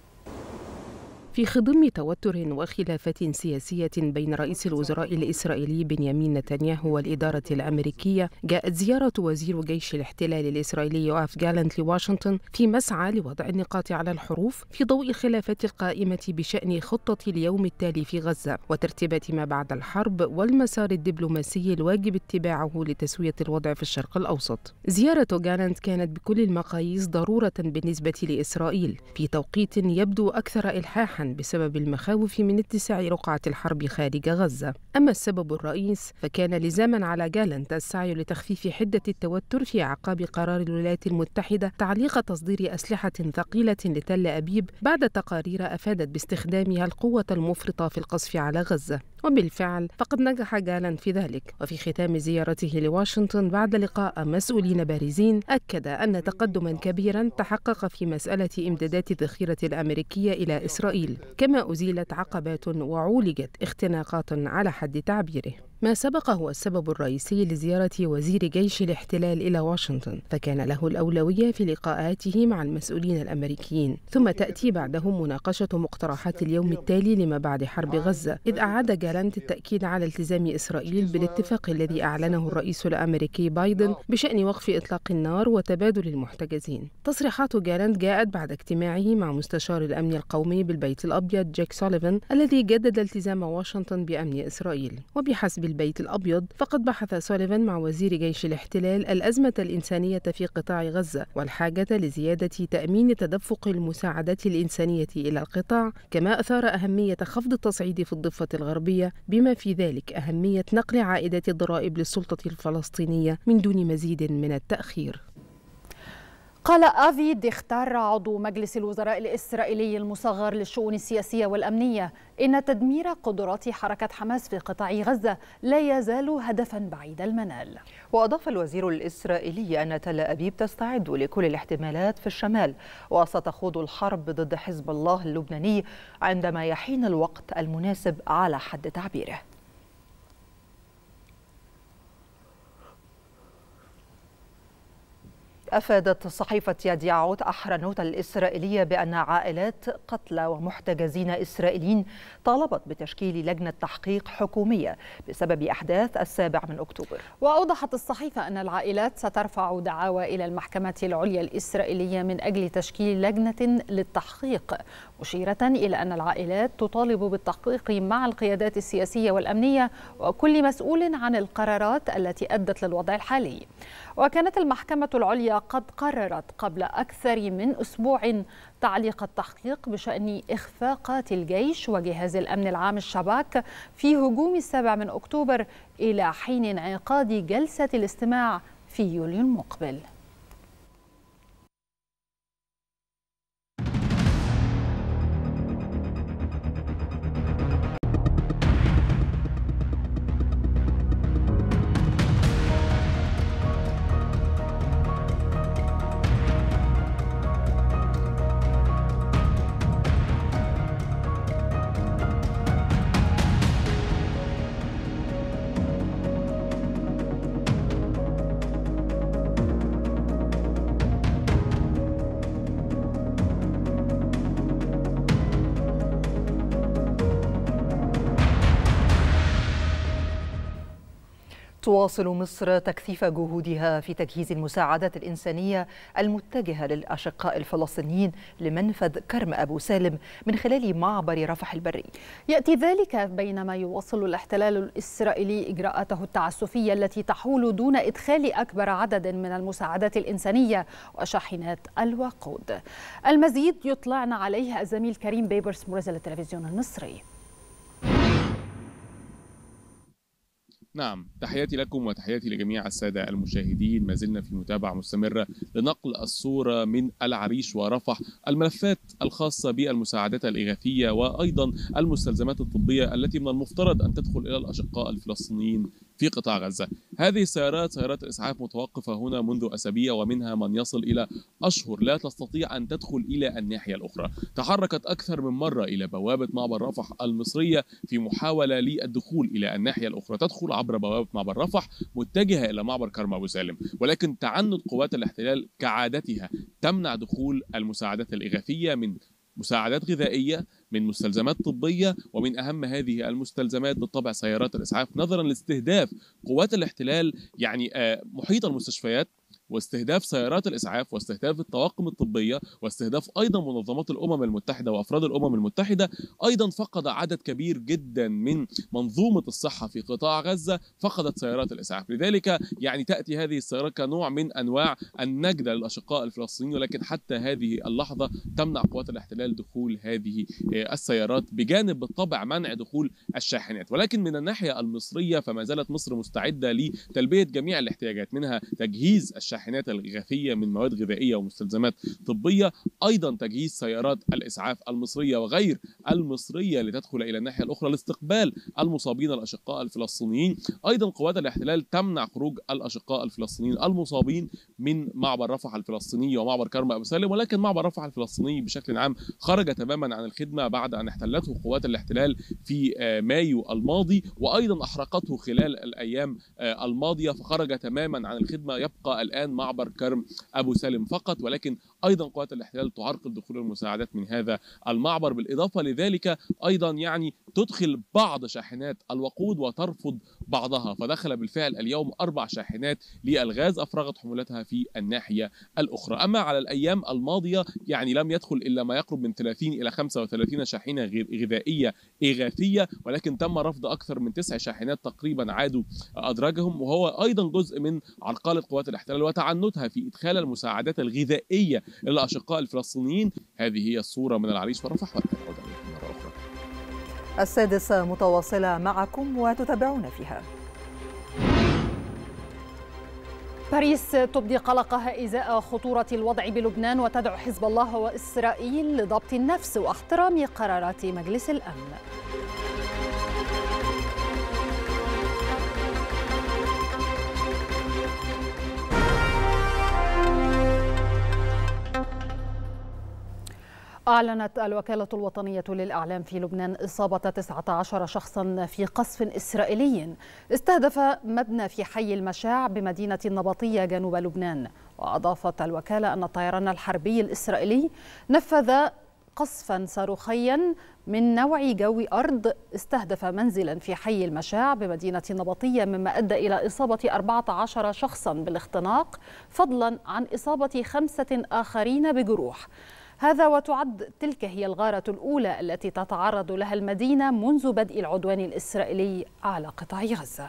في خضم توتر وخلافات سياسية بين رئيس الوزراء الإسرائيلي بنيامين نتنياهو والإدارة الأمريكية، جاءت زيارة وزير جيش الاحتلال الإسرائيلي يوآف جالانت لواشنطن في مسعى لوضع النقاط على الحروف في ضوء الخلافات القائمة بشأن خطة اليوم التالي في غزة وترتيبات ما بعد الحرب والمسار الدبلوماسي الواجب اتباعه لتسوية الوضع في الشرق الأوسط. زيارة جالانت كانت بكل المقاييس ضرورة بالنسبة لإسرائيل في توقيت يبدو أكثر إلحاحاً بسبب المخاوف من اتساع رقعة الحرب خارج غزة. أما السبب الرئيس فكان لزاما على جالانت السعي لتخفيف حدة التوتر في أعقاب قرار الولايات المتحدة تعليق تصدير أسلحة ثقيلة لتل أبيب بعد تقارير أفادت باستخدامها القوة المفرطة في القصف على غزة. وبالفعل فقد نجح جالانت في ذلك. وفي ختام زيارته لواشنطن بعد لقاء مسؤولين بارزين، أكد أن تقدما كبيرا تحقق في مسألة إمدادات الذخيرة الأمريكية إلى إسرائيل، كما أزيلت عقبات وعولجت اختناقات على حد تعبيره. ما سبق هو السبب الرئيسي لزيارة وزير جيش الاحتلال إلى واشنطن، فكان له الأولوية في لقاءاته مع المسؤولين الأمريكيين، ثم تأتي بعدهم مناقشة مقترحات اليوم التالي لما بعد حرب غزة، إذ أعاد جالانت التأكيد على التزام إسرائيل بالاتفاق الذي أعلنه الرئيس الأمريكي بايدن بشأن وقف إطلاق النار وتبادل المحتجزين. تصريحات جالانت جاءت بعد اجتماعه مع مستشار الأمن القومي بالبيت الأبيض جاك سوليفان، الذي جدد التزام واشنطن بأمن إسرائيل. وبحسب البيت الأبيض فقد بحث سوليفان مع وزير جيش الاحتلال الأزمة الإنسانية في قطاع غزة والحاجة لزيادة تأمين تدفق المساعدات الإنسانية إلى القطاع، كما أثار أهمية خفض التصعيد في الضفة الغربية، بما في ذلك أهمية نقل عائدات الضرائب للسلطة الفلسطينية من دون مزيد من التأخير. قال آفي ديختار عضو مجلس الوزراء الإسرائيلي المصغر للشؤون السياسية والأمنية إن تدمير قدرات حركة حماس في قطاع غزة لا يزال هدفا بعيد المنال. وأضاف الوزير الإسرائيلي أن تل أبيب تستعد لكل الاحتمالات في الشمال، وستخوض الحرب ضد حزب الله اللبناني عندما يحين الوقت المناسب على حد تعبيره. أفادت صحيفة يديعوت أحرنوت الإسرائيلية بأن عائلات قتلى ومحتجزين إسرائيليين طالبت بتشكيل لجنة تحقيق حكومية بسبب أحداث السابع من أكتوبر. وأوضحت الصحيفة أن العائلات سترفع دعاوى إلى المحكمة العليا الإسرائيلية من أجل تشكيل لجنة للتحقيق، مشيرة إلى أن العائلات تطالب بالتحقيق مع القيادات السياسية والأمنية وكل مسؤول عن القرارات التي أدت للوضع الحالي. وكانت المحكمة العليا قد قررت قبل أكثر من أسبوع تعليق التحقيق بشأن إخفاقات الجيش وجهاز الأمن العام الشباك في هجوم السابع من أكتوبر إلى حين انعقاد جلسة الاستماع في يوليو المقبل. تواصل مصر تكثيف جهودها في تجهيز المساعدات الإنسانية المتجهة للأشقاء الفلسطينيين لمنفذ كرم أبو سالم من خلال معبر رفح البري. يأتي ذلك بينما يواصل الاحتلال الإسرائيلي إجراءاته التعسفية التي تحول دون إدخال أكبر عدد من المساعدات الإنسانية وشاحنات الوقود. المزيد يطلعنا عليه الزميل كريم بيبرس مراسل التلفزيون المصري. نعم، تحياتي لكم وتحياتي لجميع السادة المشاهدين. ما زلنا في متابعة مستمرة لنقل الصورة من العريش ورفح، الملفات الخاصة بالمساعدات الإغاثية وأيضا المستلزمات الطبية التي من المفترض أن تدخل إلى الأشقاء الفلسطينيين في قطاع غزة. هذه السيارات سيارات الإسعاف متوقفة هنا منذ أسابيع، ومنها من يصل إلى أشهر لا تستطيع أن تدخل إلى الناحية الأخرى. تحركت أكثر من مرة إلى بوابة معبر رفح المصرية في محاولة للدخول إلى الناحية الأخرى، تدخل عبر بوابة معبر رفح متجهة إلى معبر كرم أبو سالم، ولكن تعنت قوات الاحتلال كعادتها تمنع دخول المساعدات الإغاثية من مساعدات غذائية، من مستلزمات طبية، ومن أهم هذه المستلزمات بالطبع سيارات الإسعاف، نظرا لاستهداف قوات الاحتلال يعني محيط المستشفيات، واستهداف سيارات الإسعاف، واستهداف الطواقم الطبية، واستهداف أيضا منظمات الأمم المتحدة وأفراد الأمم المتحدة. أيضا فقد عدد كبير جدا من منظومة الصحة في قطاع غزة فقدت سيارات الإسعاف. لذلك يعني تأتي هذه السيارات كنوع من أنواع النجدة للأشقاء الفلسطينيين، ولكن حتى هذه اللحظة تمنع قوات الاحتلال دخول هذه السيارات، بجانب بالطبع منع دخول الشاحنات. ولكن من الناحية المصرية فما زالت مصر مستعدة لتلبية جميع الاحتياجات، منها تجهيز الشاحنات الإغاثية من مواد غذائية ومستلزمات طبية، أيضا تجهيز سيارات الإسعاف المصرية وغير المصرية لتدخل إلى الناحية الأخرى لاستقبال المصابين الأشقاء الفلسطينيين. أيضا قوات الاحتلال تمنع خروج الأشقاء الفلسطينيين المصابين من معبر رفح الفلسطيني ومعبر كرم أبو سالم، ولكن معبر رفح الفلسطيني بشكل عام خرج تماما عن الخدمة بعد أن احتلته قوات الاحتلال في مايو الماضي، وأيضا أحرقته خلال الأيام الماضية، فخرج تماما عن الخدمة. يبقى الآن معبر كرم أبو سالم فقط، ولكن أيضا قوات الاحتلال تعرقل دخول المساعدات من هذا المعبر. بالإضافة لذلك أيضا يعني تدخل بعض شاحنات الوقود وترفض بعضها، فدخل بالفعل اليوم أربع شاحنات للغاز أفرغت حمولتها في الناحية الأخرى. أما على الأيام الماضية يعني لم يدخل إلا ما يقرب من ثلاثين إلى خمسة وثلاثين شاحنة غذائية إغاثية، ولكن تم رفض أكثر من تسع شاحنات تقريبا عادوا أدراجهم، وهو أيضا جزء من عرقلة قوات الاحتلال وتعنتها في إدخال المساعدات الغذائية للأشقاء الفلسطينيين. هذه هي الصورة من العريش ورفح، والعودة إليكم مرة أخرى. السادسة متواصلة معكم وتتابعون فيها. باريس تبدي قلقها إزاء خطورة الوضع بلبنان وتدعو حزب الله وإسرائيل لضبط النفس واحترام قرارات مجلس الأمن. أعلنت الوكالة الوطنية للإعلام في لبنان إصابة تسعة عشر شخصا في قصف إسرائيلي استهدف مبنى في حي المشاع بمدينة النبطية جنوب لبنان. وأضافت الوكالة أن الطيران الحربي الإسرائيلي نفذ قصفا صاروخيا من نوع جو أرض استهدف منزلا في حي المشاع بمدينة النبطية، مما أدى إلى إصابة أربعة عشر شخصا بالاختناق، فضلا عن إصابة خمسة آخرين بجروح. هذا وتعد تلك هي الغارة الأولى التي تتعرض لها المدينة منذ بدء العدوان الإسرائيلي على قطاع غزة.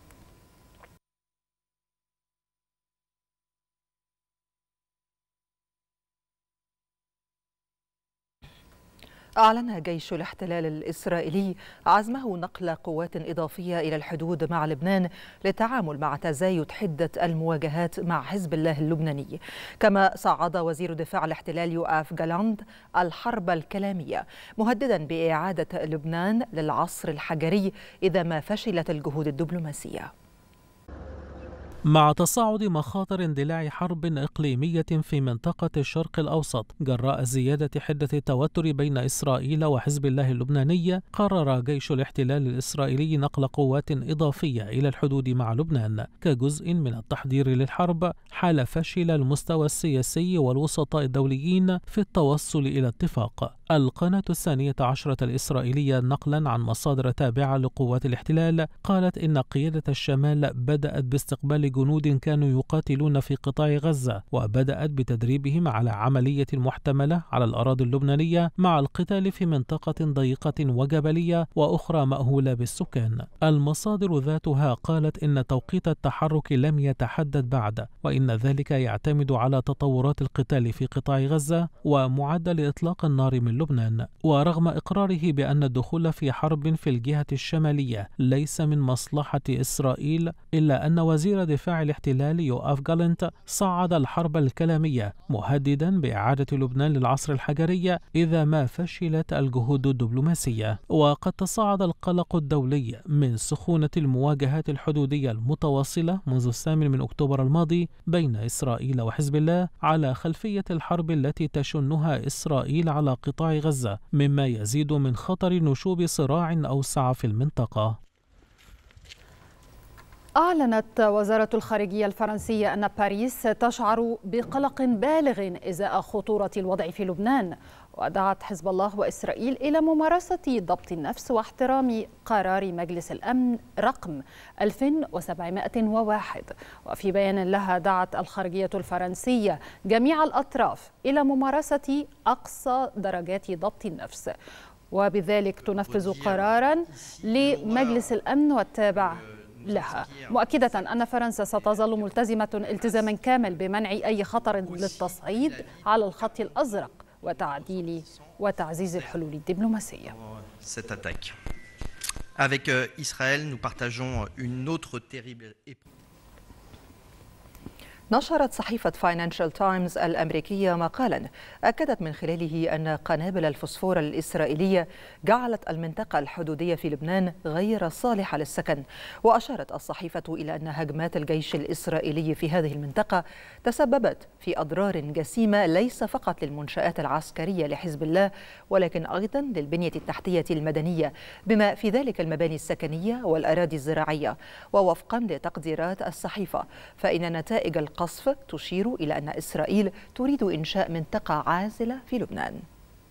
أعلن جيش الاحتلال الإسرائيلي عزمه نقل قوات إضافية إلى الحدود مع لبنان للتعامل مع تزايد حدة المواجهات مع حزب الله اللبناني. كما صعد وزير دفاع الاحتلال يؤاف جالاند الحرب الكلامية، مهددا بإعادة لبنان للعصر الحجري إذا ما فشلت الجهود الدبلوماسية. مع تصاعد مخاطر اندلاع حرب إقليمية في منطقة الشرق الأوسط جراء زيادة حدة التوتر بين إسرائيل وحزب الله اللبناني، قرر جيش الاحتلال الإسرائيلي نقل قوات إضافية إلى الحدود مع لبنان كجزء من التحضير للحرب حال فشل المستوى السياسي والوسطاء الدوليين في التوصل إلى اتفاق. القناة الثانية عشرة الإسرائيلية نقلا عن مصادر تابعة لقوات الاحتلال قالت إن قيادة الشمال بدأت باستقبال جنود كانوا يقاتلون في قطاع غزة، وبدأت بتدريبهم على عملية محتملة على الأراضي اللبنانية مع القتال في منطقة ضيقة وجبلية وأخرى مأهولة بالسكان. المصادر ذاتها قالت إن توقيت التحرك لم يتحدد بعد، وإن ذلك يعتمد على تطورات القتال في قطاع غزة ومعدل إطلاق النار من لبنان. ورغم إقراره بأن الدخول في حرب في الجهة الشمالية ليس من مصلحة إسرائيل، إلا أن وزير دفاع الاحتلال يوآف جالنت صعد الحرب الكلامية مهددا بإعادة لبنان للعصر الحجري إذا ما فشلت الجهود الدبلوماسية. وقد تصاعد القلق الدولي من سخونة المواجهات الحدودية المتواصلة منذ الثامن من أكتوبر الماضي بين إسرائيل وحزب الله على خلفية الحرب التي تشنها إسرائيل على قطاع غزة، مما يزيد من خطر نشوب صراع أوسع في المنطقة. أعلنت وزارة الخارجية الفرنسية أن باريس تشعر بقلق بالغ إزاء خطورة الوضع في لبنان، ودعت حزب الله وإسرائيل إلى ممارسة ضبط النفس واحترام قرار مجلس الأمن رقم ألف وسبعمائة وواحد. وفي بيان لها دعت الخارجية الفرنسية جميع الأطراف إلى ممارسة أقصى درجات ضبط النفس، وبذلك تنفذ قرارا لمجلس الأمن والتابع لها، مؤكدة أن فرنسا ستظل ملتزمة التزاما كامل بمنع أي خطر للتصعيد على الخط الأزرق وتعديل وتعزيز الحلول الدبلوماسية. Avec Israël, nous partageons une autre terrible épreuve. نشرت صحيفة فاينانشال تايمز الأمريكية مقالا أكدت من خلاله أن قنابل الفوسفور الإسرائيلية جعلت المنطقة الحدودية في لبنان غير صالحة للسكن. وأشارت الصحيفة إلى أن هجمات الجيش الإسرائيلي في هذه المنطقة تسببت في أضرار جسيمة ليس فقط للمنشآت العسكرية لحزب الله، ولكن أيضا للبنية التحتية المدنية، بما في ذلك المباني السكنية والأراضي الزراعية. ووفقا لتقديرات الصحيفة فإن نتائج القصف تشير إلى أن إسرائيل تريد إنشاء منطقة عازلة في لبنان.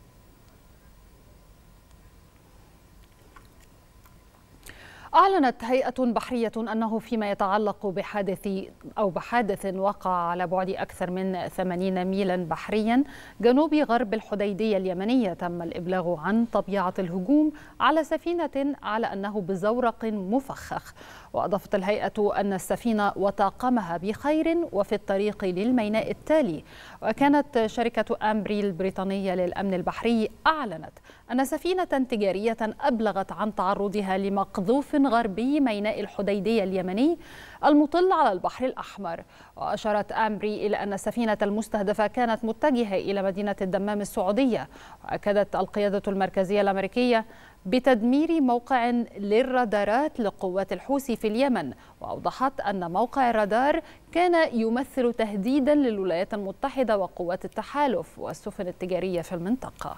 أعلنت هيئة بحرية أنه فيما يتعلق بحادث أو بحادث وقع على بعد أكثر من ثمانين ميلا بحريا جنوب غرب الحديدية اليمنية تم الإبلاغ عن طبيعة الهجوم على سفينة على أنه بزورق مفخخ. وأضافت الهيئة أن السفينة وطاقمها بخير وفي الطريق للميناء التالي. وكانت شركة أمبري البريطانية للأمن البحري أعلنت أن سفينة تجارية أبلغت عن تعرضها لمقذوف غربي ميناء الحديدية اليمني المطل على البحر الأحمر. وأشارت أمبري إلى أن السفينة المستهدفة كانت متجهة إلى مدينة الدمام السعودية. وأكدت القيادة المركزية الأمريكية بتدمير موقع للرادارات لقوات الحوثي في اليمن، وأوضحت أن موقع الرادار كان يمثل تهديدا للولايات المتحدة وقوات التحالف والسفن التجارية في المنطقة.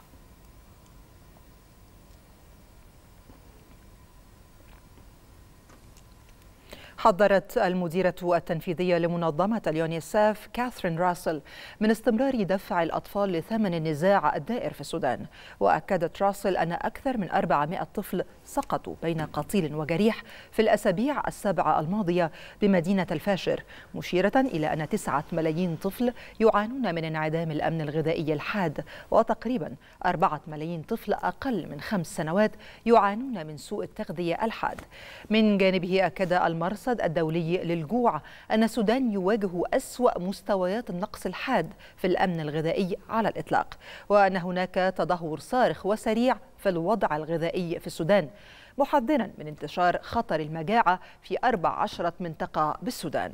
حذرت المديرة التنفيذية لمنظمة اليونيسف كاثرين راسل من استمرار دفع الأطفال لثمن النزاع الدائر في السودان. وأكدت راسل أن أكثر من أربعمائة طفل سقطوا بين قتيل وجريح في الأسابيع السبعة الماضية بمدينة الفاشر، مشيرة إلى أن تسعة ملايين طفل يعانون من انعدام الأمن الغذائي الحاد، وتقريبا أربعة ملايين طفل أقل من خمس سنوات يعانون من سوء التغذية الحاد. من جانبه أكد المرصد الدولي للجوع أن السودان يواجه أسوأ مستويات النقص الحاد في الأمن الغذائي على الإطلاق، وأن هناك تدهور صارخ وسريع في الوضع الغذائي في السودان، محذرا من انتشار خطر المجاعة في أربع عشرة منطقة بالسودان.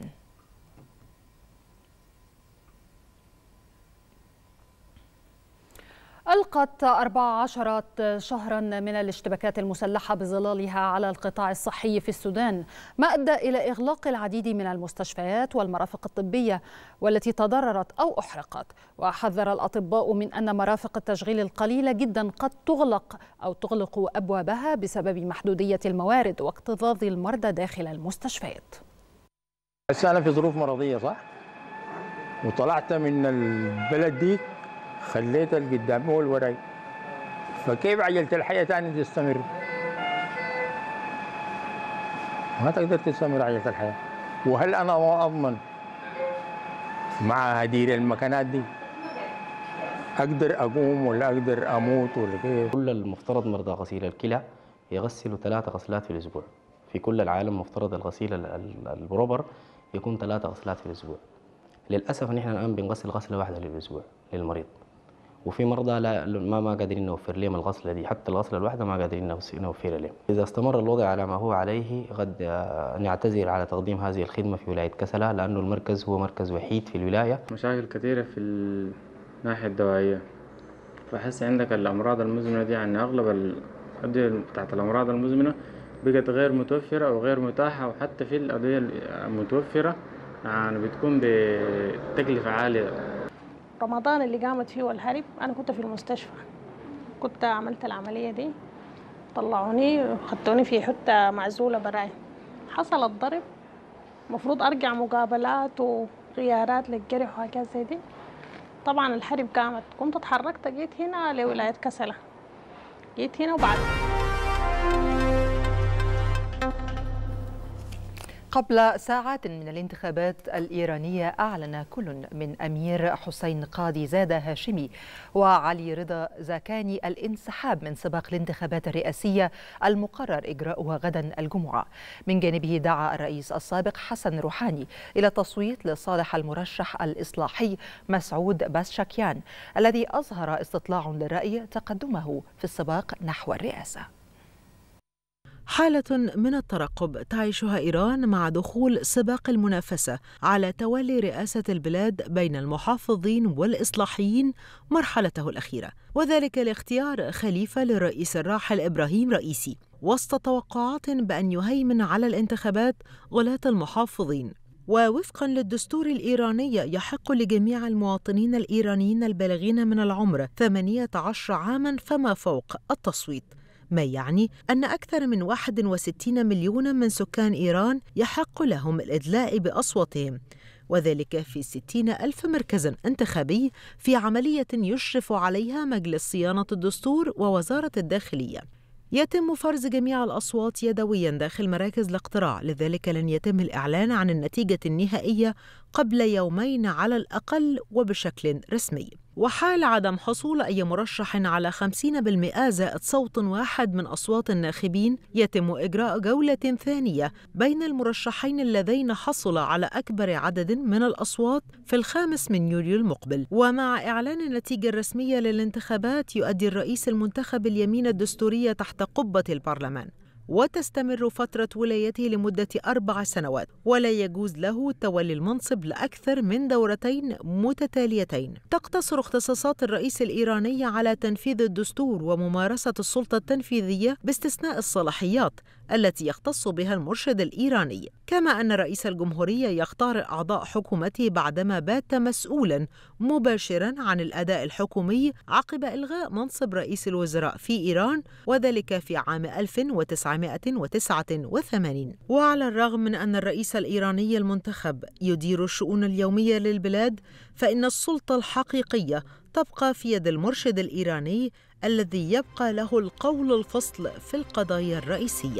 ألقت أربع عشرة شهرا من الاشتباكات المسلحة بظلالها على القطاع الصحي في السودان، ما أدى إلى إغلاق العديد من المستشفيات والمرافق الطبية والتي تضررت أو أحرقت. وحذر الأطباء من أن مرافق التشغيل القليلة جدا قد تغلق أو تغلق أبوابها بسبب محدودية الموارد واكتظاظ المرضى داخل المستشفيات. بس أنا في ظروف مرضية صح؟ وطلعت من البلد دي خليت القدامي والوراي، فكيف عجلت الحياة تاني تستمر؟ ما تقدر تستمر عجلة الحياة. وهل أنا ما أضمن مع هدير المكانات دي أقدر أقوم ولا أقدر أموت ولا كيف؟ كل المفترض مرضى غسيل الكلى يغسلوا ثلاثة غسلات في الأسبوع. في كل العالم مفترض الغسيل البروبر يكون ثلاثة غسلات في الأسبوع. للأسف نحن الآن بنغسل غسلة واحدة للأسبوع للمريض، وفي مرضى لا ما ما قادرين نوفر لهم الغسلة دي، حتى الغسلة الواحدة ما قادرين نوفرها لهم. إذا استمر الوضع على ما هو عليه قد نعتذر على تقديم هذه الخدمة في ولاية كسلة، لأنه المركز هو مركز وحيد في الولاية. مشاكل كثيرة في الناحية الدوائية، فحس عندك الأمراض المزمنة دي، يعني أغلب الأدوية بتاعت الأمراض المزمنة بقت غير متوفرة أو غير متاحة، وحتى في الأدوية المتوفرة يعني بتكون بتكلفة عالية. رمضان اللي قامت فيه الحرب أنا كنت في المستشفى، كنت عملت العملية دي، طلعوني وخدوني في حتة معزولة براي. حصل الضرب، مفروض أرجع مقابلات وغيارات للجرح وهكذا زي دي. طبعا الحرب قامت، كنت اتحركت جيت هنا لولاية كسلة، جيت هنا وبعد. قبل ساعات من الانتخابات الإيرانية أعلن كل من أمير حسين قاضي زادة هاشمي وعلي رضا زاكاني الانسحاب من سباق الانتخابات الرئاسية المقرر إجراؤها غدا الجمعة. من جانبه دعا الرئيس السابق حسن روحاني إلى التصويت لصالح المرشح الإصلاحي مسعود باشكيان الذي أظهر استطلاع للرأي تقدمه في السباق نحو الرئاسة. حالة من الترقب تعيشها إيران مع دخول سباق المنافسة على تولي رئاسة البلاد بين المحافظين والإصلاحيين مرحلته الأخيرة، وذلك لاختيار خليفة للرئيس الراحل إبراهيم رئيسي، وسط توقعات بأن يهيمن على الانتخابات غلاة المحافظين. ووفقا للدستور الإيراني يحق لجميع المواطنين الإيرانيين البالغين من العمر ثمانية عشر عاما فما فوق التصويت، ما يعني أن أكثر من واحد وستين مليون من سكان إيران يحق لهم الإدلاء بأصواتهم، وذلك في ستين ألف مركز انتخابي في عملية يشرف عليها مجلس صيانة الدستور ووزارة الداخلية. يتم فرز جميع الأصوات يدوياً داخل مراكز الاقتراع، لذلك لن يتم الإعلان عن النتيجة النهائية قبل يومين على الأقل وبشكل رسمي. وحال عدم حصول أي مرشح على خمسين بالمئة زائد صوت واحد من أصوات الناخبين، يتم إجراء جولة ثانية بين المرشحين اللذين حصل على أكبر عدد من الأصوات في الخامس من يوليو المقبل. ومع إعلان النتيجة الرسمية للانتخابات يؤدي الرئيس المنتخب اليمين الدستورية تحت قبة البرلمان، وتستمر فترة ولايته لمدة أربع سنوات، ولا يجوز له تولي المنصب لأكثر من دورتين متتاليتين. تقتصر اختصاصات الرئيس الإيراني على تنفيذ الدستور وممارسة السلطة التنفيذية باستثناء الصلاحيات التي يختص بها المرشد الإيراني، كما أن رئيس الجمهورية يختار أعضاء حكومته بعدما بات مسؤولا مباشرا عن الأداء الحكومي عقب إلغاء منصب رئيس الوزراء في إيران، وذلك في عام ألف وتسعمائة وتسعة وثمانين. وعلى الرغم من أن الرئيس الإيراني المنتخب يدير الشؤون اليومية للبلاد، فإن السلطة الحقيقية تبقى في يد المرشد الإيراني الذي يبقى له القول الفصل في القضايا الرئيسية.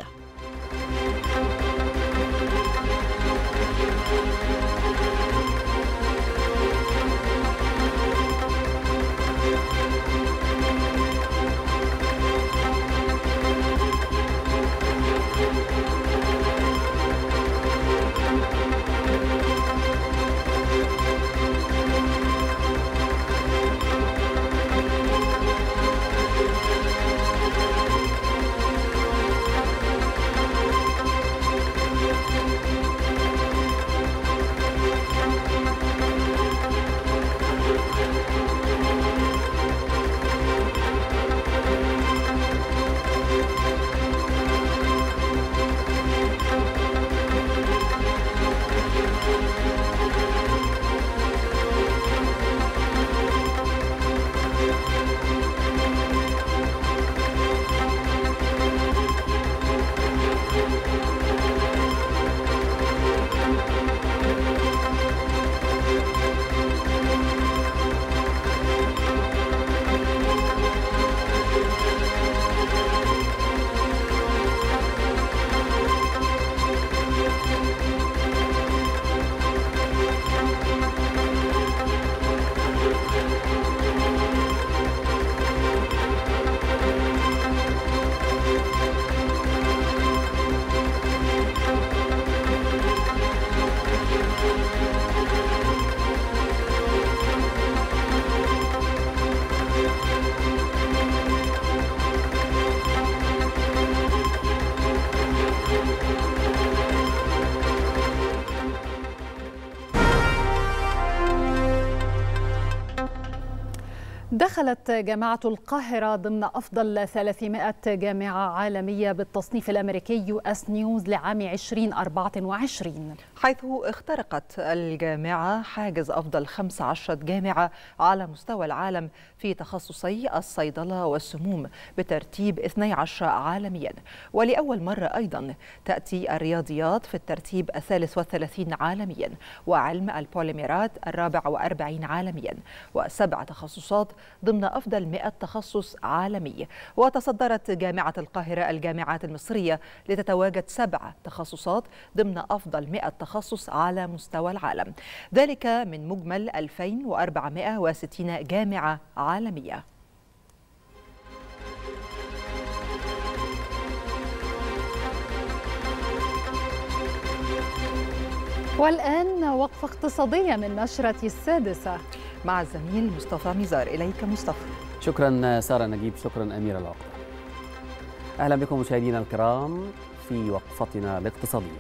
دخلت جامعة القاهرة ضمن أفضل ثلاثمائة جامعة عالمية بالتصنيف الأمريكي يو إس نيوز لعام ألفين وأربعة وعشرين، حيث اخترقت الجامعة حاجز أفضل خمس عشرة جامعة على مستوى العالم في تخصصي الصيدلة والسموم بترتيب اثني عشر عالميا. ولأول مرة أيضا تأتي الرياضيات في الترتيب الثالث والثلاثين عالميا، وعلم البوليميرات الرابع وأربعين عالميا، وسبع تخصصات ضمن أفضل مئة تخصص عالمي. وتصدرت جامعة القاهرة الجامعات المصرية لتتواجد سبع تخصصات ضمن أفضل مئة تخصص على مستوى العالم، ذلك من مجمل ألفين وأربعمائة وستين جامعة عالمية. والآن وقفة اقتصادية من نشرة السادسة مع الزميل مصطفى ميزار. إليك مصطفى. شكرا سارة نجيب، شكرا أميرة العقدة. أهلا بكم مشاهدينا الكرام في وقفتنا الاقتصادية.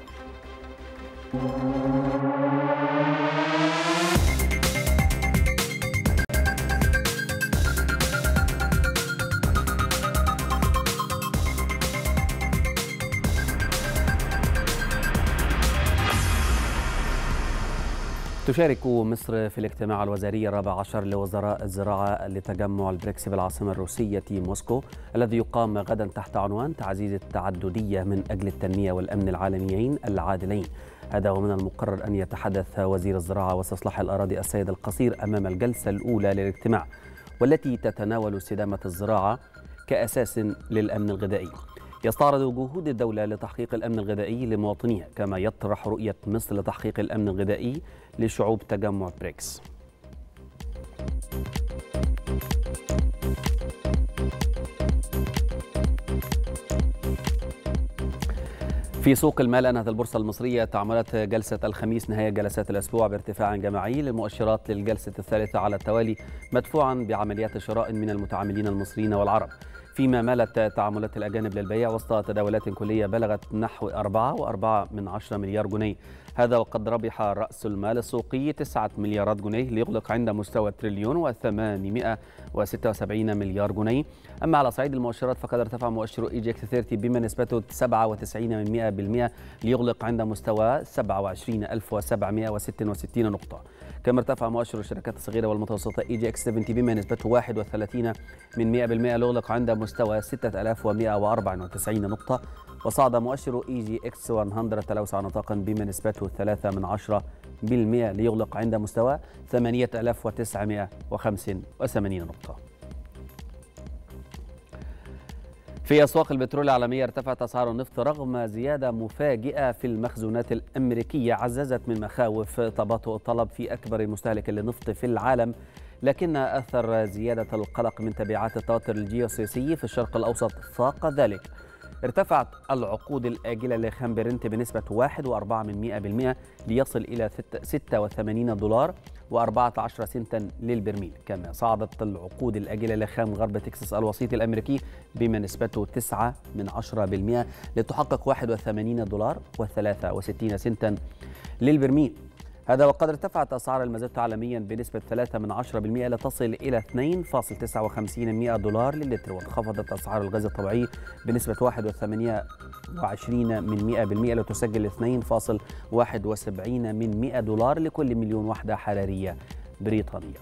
تشارك مصر في الاجتماع الوزاري الرابع عشر لوزراء الزراعة لتجمع البريكس بالعاصمة الروسية موسكو، الذي يقام غدا تحت عنوان تعزيز التعددية من أجل التنمية والأمن العالميين العادلين. هذا ومن المقرر أن يتحدث وزير الزراعة واستصلاح الأراضي السيد القصير أمام الجلسة الأولى للاجتماع، والتي تتناول استدامة الزراعة كأساس للأمن الغذائي. يستعرض جهود الدولة لتحقيق الأمن الغذائي لمواطنيها، كما يطرح رؤية مصر لتحقيق الأمن الغذائي لشعوب تجمع بريكس. في سوق المال أنهت البورصة المصرية تعاملات جلسة الخميس نهاية جلسات الأسبوع بارتفاع جماعي للمؤشرات للجلسة الثالثة على التوالي، مدفوعا بعمليات شراء من المتعاملين المصريين والعرب، فيما مالت تعاملات الأجانب للبيع وسط تداولات كلية بلغت نحو أربعة وأربعة من عشرة مليار جنيه. هذا وقد ربح رأس المال السوقي تسعة مليارات جنيه ليغلق عند مستوى تريليون وثمانمائة وستة وسبعين مليار جنيه. أما على صعيد المؤشرات فقد ارتفع مؤشر إي جي إكس ثلاثين بما نسبته سبعة وتسعين من مئة بالمئة ليغلق عند مستوى سبعة وعشرين ألف وسبعمائة وستة وستين نقطة. كما ارتفع مؤشر الشركات الصغيرة والمتوسطة إي جي إكس سبعين بما نسبته واحد وثلاثين من مئة بالمئة ليغلق عند مستوى ستة آلاف ومئة وأربعة وتسعين نقطة. وصعد مؤشر إي جي إكس مئة تلوسع نطاقا بما نسبته ثلاثة من عشرة بالمئة ليغلق عند مستوى ثمانية آلاف وتسعمائة وخمسة وثمانين نقطة. في أسواق البترول العالمية ارتفعت أسعار النفط رغم زيادة مفاجئة في المخزونات الأمريكية عززت من مخاوف تباطؤ الطلب في أكبر مستهلك للنفط في العالم، لكن أثر زيادة القلق من تبعات التوتر الجيوسياسي في الشرق الأوسط فاق ذلك. ارتفعت العقود الآجلة لخام برنت بنسبة واحد وأربعة من مئة بالمئة ليصل إلى ستة وثمانين دولار وأربعة عشر سنتا للبرميل. كما صعدت العقود الآجلة لخام غرب تكساس الوسيط الأمريكي بما نسبته تسعة من عشرة بالمئة لتحقق واحد وثمانين دولار وثلاثة وستين سنتا للبرميل. هذا وقد ارتفعت أسعار المازوت عالميا بنسبة ثلاثة من عشرة بالمئة لتصل إلى اثنين فاصلة تسعة وخمسين دولار للتر، وانخفضت أسعار الغاز الطبيعي بنسبة واحد وثمانية وعشرين من مئة بالمئة لتسجل اثنين فاصلة واحد وسبعين من مئة دولار لكل مليون وحدة حرارية بريطانية.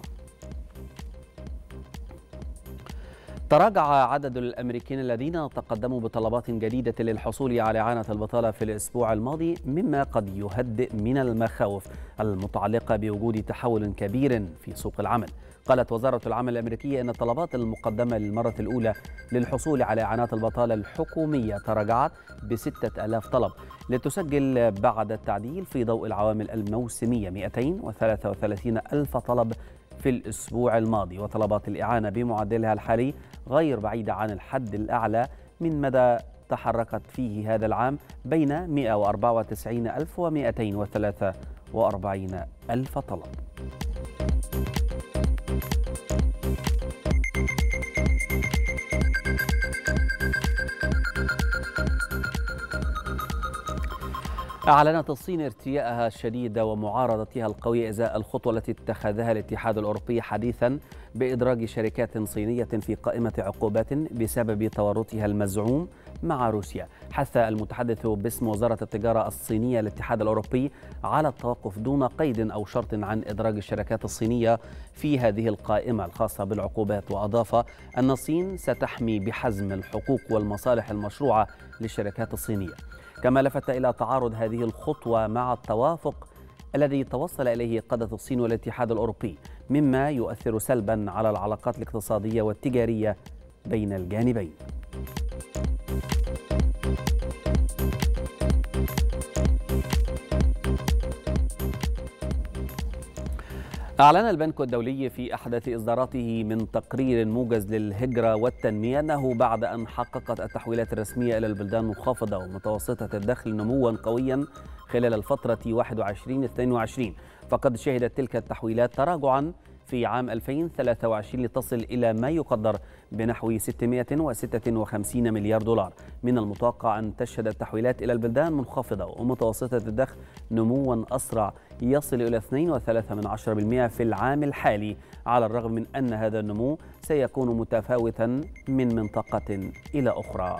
تراجع عدد الأمريكيين الذين تقدموا بطلبات جديدة للحصول على إعانة البطالة في الأسبوع الماضي، مما قد يهدئ من المخاوف المتعلقة بوجود تحول كبير في سوق العمل. قالت وزارة العمل الأمريكية أن الطلبات المقدمة للمرة الأولى للحصول على إعانات البطالة الحكومية تراجعت بستة آلاف طلب، لتسجل بعد التعديل في ضوء العوامل الموسمية مئتين وثلاثة وثلاثين ألف طلب في الأسبوع الماضي. وطلبات الإعانة بمعدلها الحالي غير بعيدة عن الحد الأعلى من مدى تحركت فيه هذا العام بين مئة وأربعة وتسعين ألف ومئتين وثلاثة وأربعين ألف طلب. أعلنت الصين ارتياءها الشديد ومعارضتها القوية إزاء الخطوة التي اتخذها الاتحاد الأوروبي حديثا بإدراج شركات صينية في قائمة عقوبات بسبب تورطها المزعوم مع روسيا. حث المتحدث باسم وزارة التجارة الصينية الاتحاد الأوروبي على التوقف دون قيد أو شرط عن إدراج الشركات الصينية في هذه القائمة الخاصة بالعقوبات، وأضاف أن الصين ستحمي بحزم الحقوق والمصالح المشروعة للشركات الصينية. كما لفت إلى تعارض هذه الخطوة مع التوافق الذي توصل إليه قادة الصين والاتحاد الأوروبي، مما يؤثر سلبا على العلاقات الاقتصادية والتجارية بين الجانبين. أعلن البنك الدولي في أحدث إصداراته من تقرير موجز للهجرة والتنمية أنه بعد أن حققت التحويلات الرسمية إلى البلدان المنخفضة ومتوسطة الدخل نموا قويا خلال الفترة واحد وعشرين اثنين وعشرين، فقد شهدت تلك التحويلات تراجعا في عام ألفين وثلاثة وعشرين لتصل إلى ما يقدر بنحو ستمائة وستة وخمسين مليار دولار. من المتوقع أن تشهد التحويلات إلى البلدان منخفضة ومتوسطة الدخل نموا أسرع يصل إلى اثنين فاصلة ثلاثة بالمئة في العام الحالي، على الرغم من أن هذا النمو سيكون متفاوتا من منطقة إلى أخرى.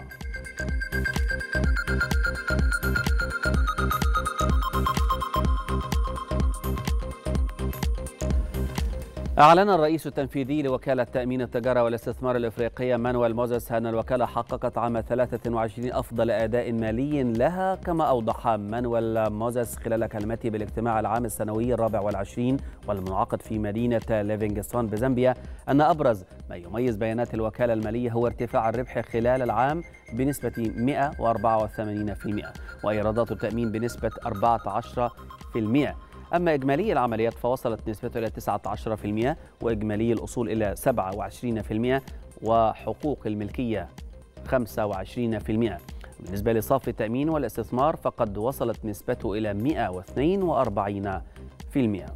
أعلن الرئيس التنفيذي لوكالة تأمين التجارة والاستثمار الإفريقية مانويل موزيس أن الوكالة حققت عام ثلاثة وعشرين أفضل أداء مالي لها. كما أوضح مانويل موزيس خلال كلمته بالاجتماع العام السنوي الرابع والعشرين والمنعقد في مدينة ليفينغستون بزامبيا أن أبرز ما يميز بيانات الوكالة المالية هو ارتفاع الربح خلال العام بنسبة مئة وأربعة وثمانين بالمئة وإيرادات التأمين بنسبة أربعة عشر بالمئة. أما إجمالي العمليات فوصلت نسبته إلى تسعة عشر بالمئة وإجمالي الأصول إلى سبعة وعشرين بالمئة وحقوق الملكية خمسة وعشرين بالمئة. بالنسبة لصافي التأمين والاستثمار فقد وصلت نسبته إلى مئة واثنين وأربعين بالمئة.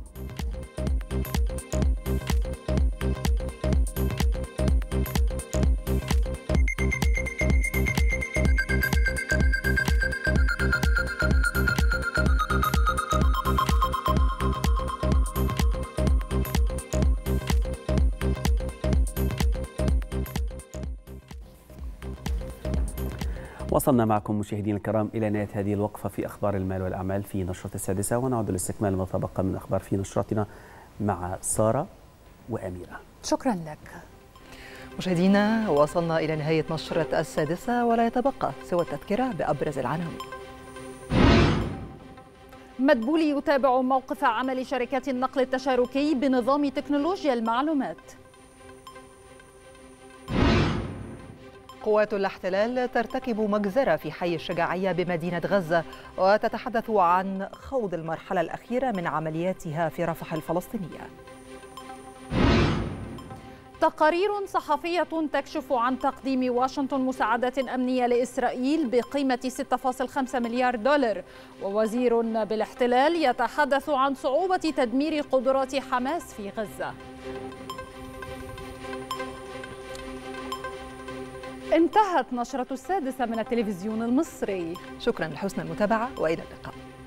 وصلنا معكم مشاهدينا الكرام إلى نهاية هذه الوقفة في أخبار المال والأعمال في نشرة السادسة، ونعود لاستكمال ما تبقى من أخبار في نشرتنا مع سارة وأميرة. شكرا لك. مشاهدينا وصلنا إلى نهاية نشرة السادسة، ولا يتبقى سوى التذكرة بأبرز العناوين. مدبولي يتابع موقف عمل شركات النقل التشاركي بنظام تكنولوجيا المعلومات. قوات الاحتلال ترتكب مجزرة في حي الشجاعية بمدينة غزة، وتتحدث عن خوض المرحلة الأخيرة من عملياتها في رفح الفلسطينية. تقارير صحفية تكشف عن تقديم واشنطن مساعدات أمنية لإسرائيل بقيمة ستة فاصلة خمسة مليار دولار، ووزير بالاحتلال يتحدث عن صعوبة تدمير قدرات حماس في غزة. انتهت نشرة السادسة من التلفزيون المصري. شكرا لحسن المتابعة وإلى اللقاء.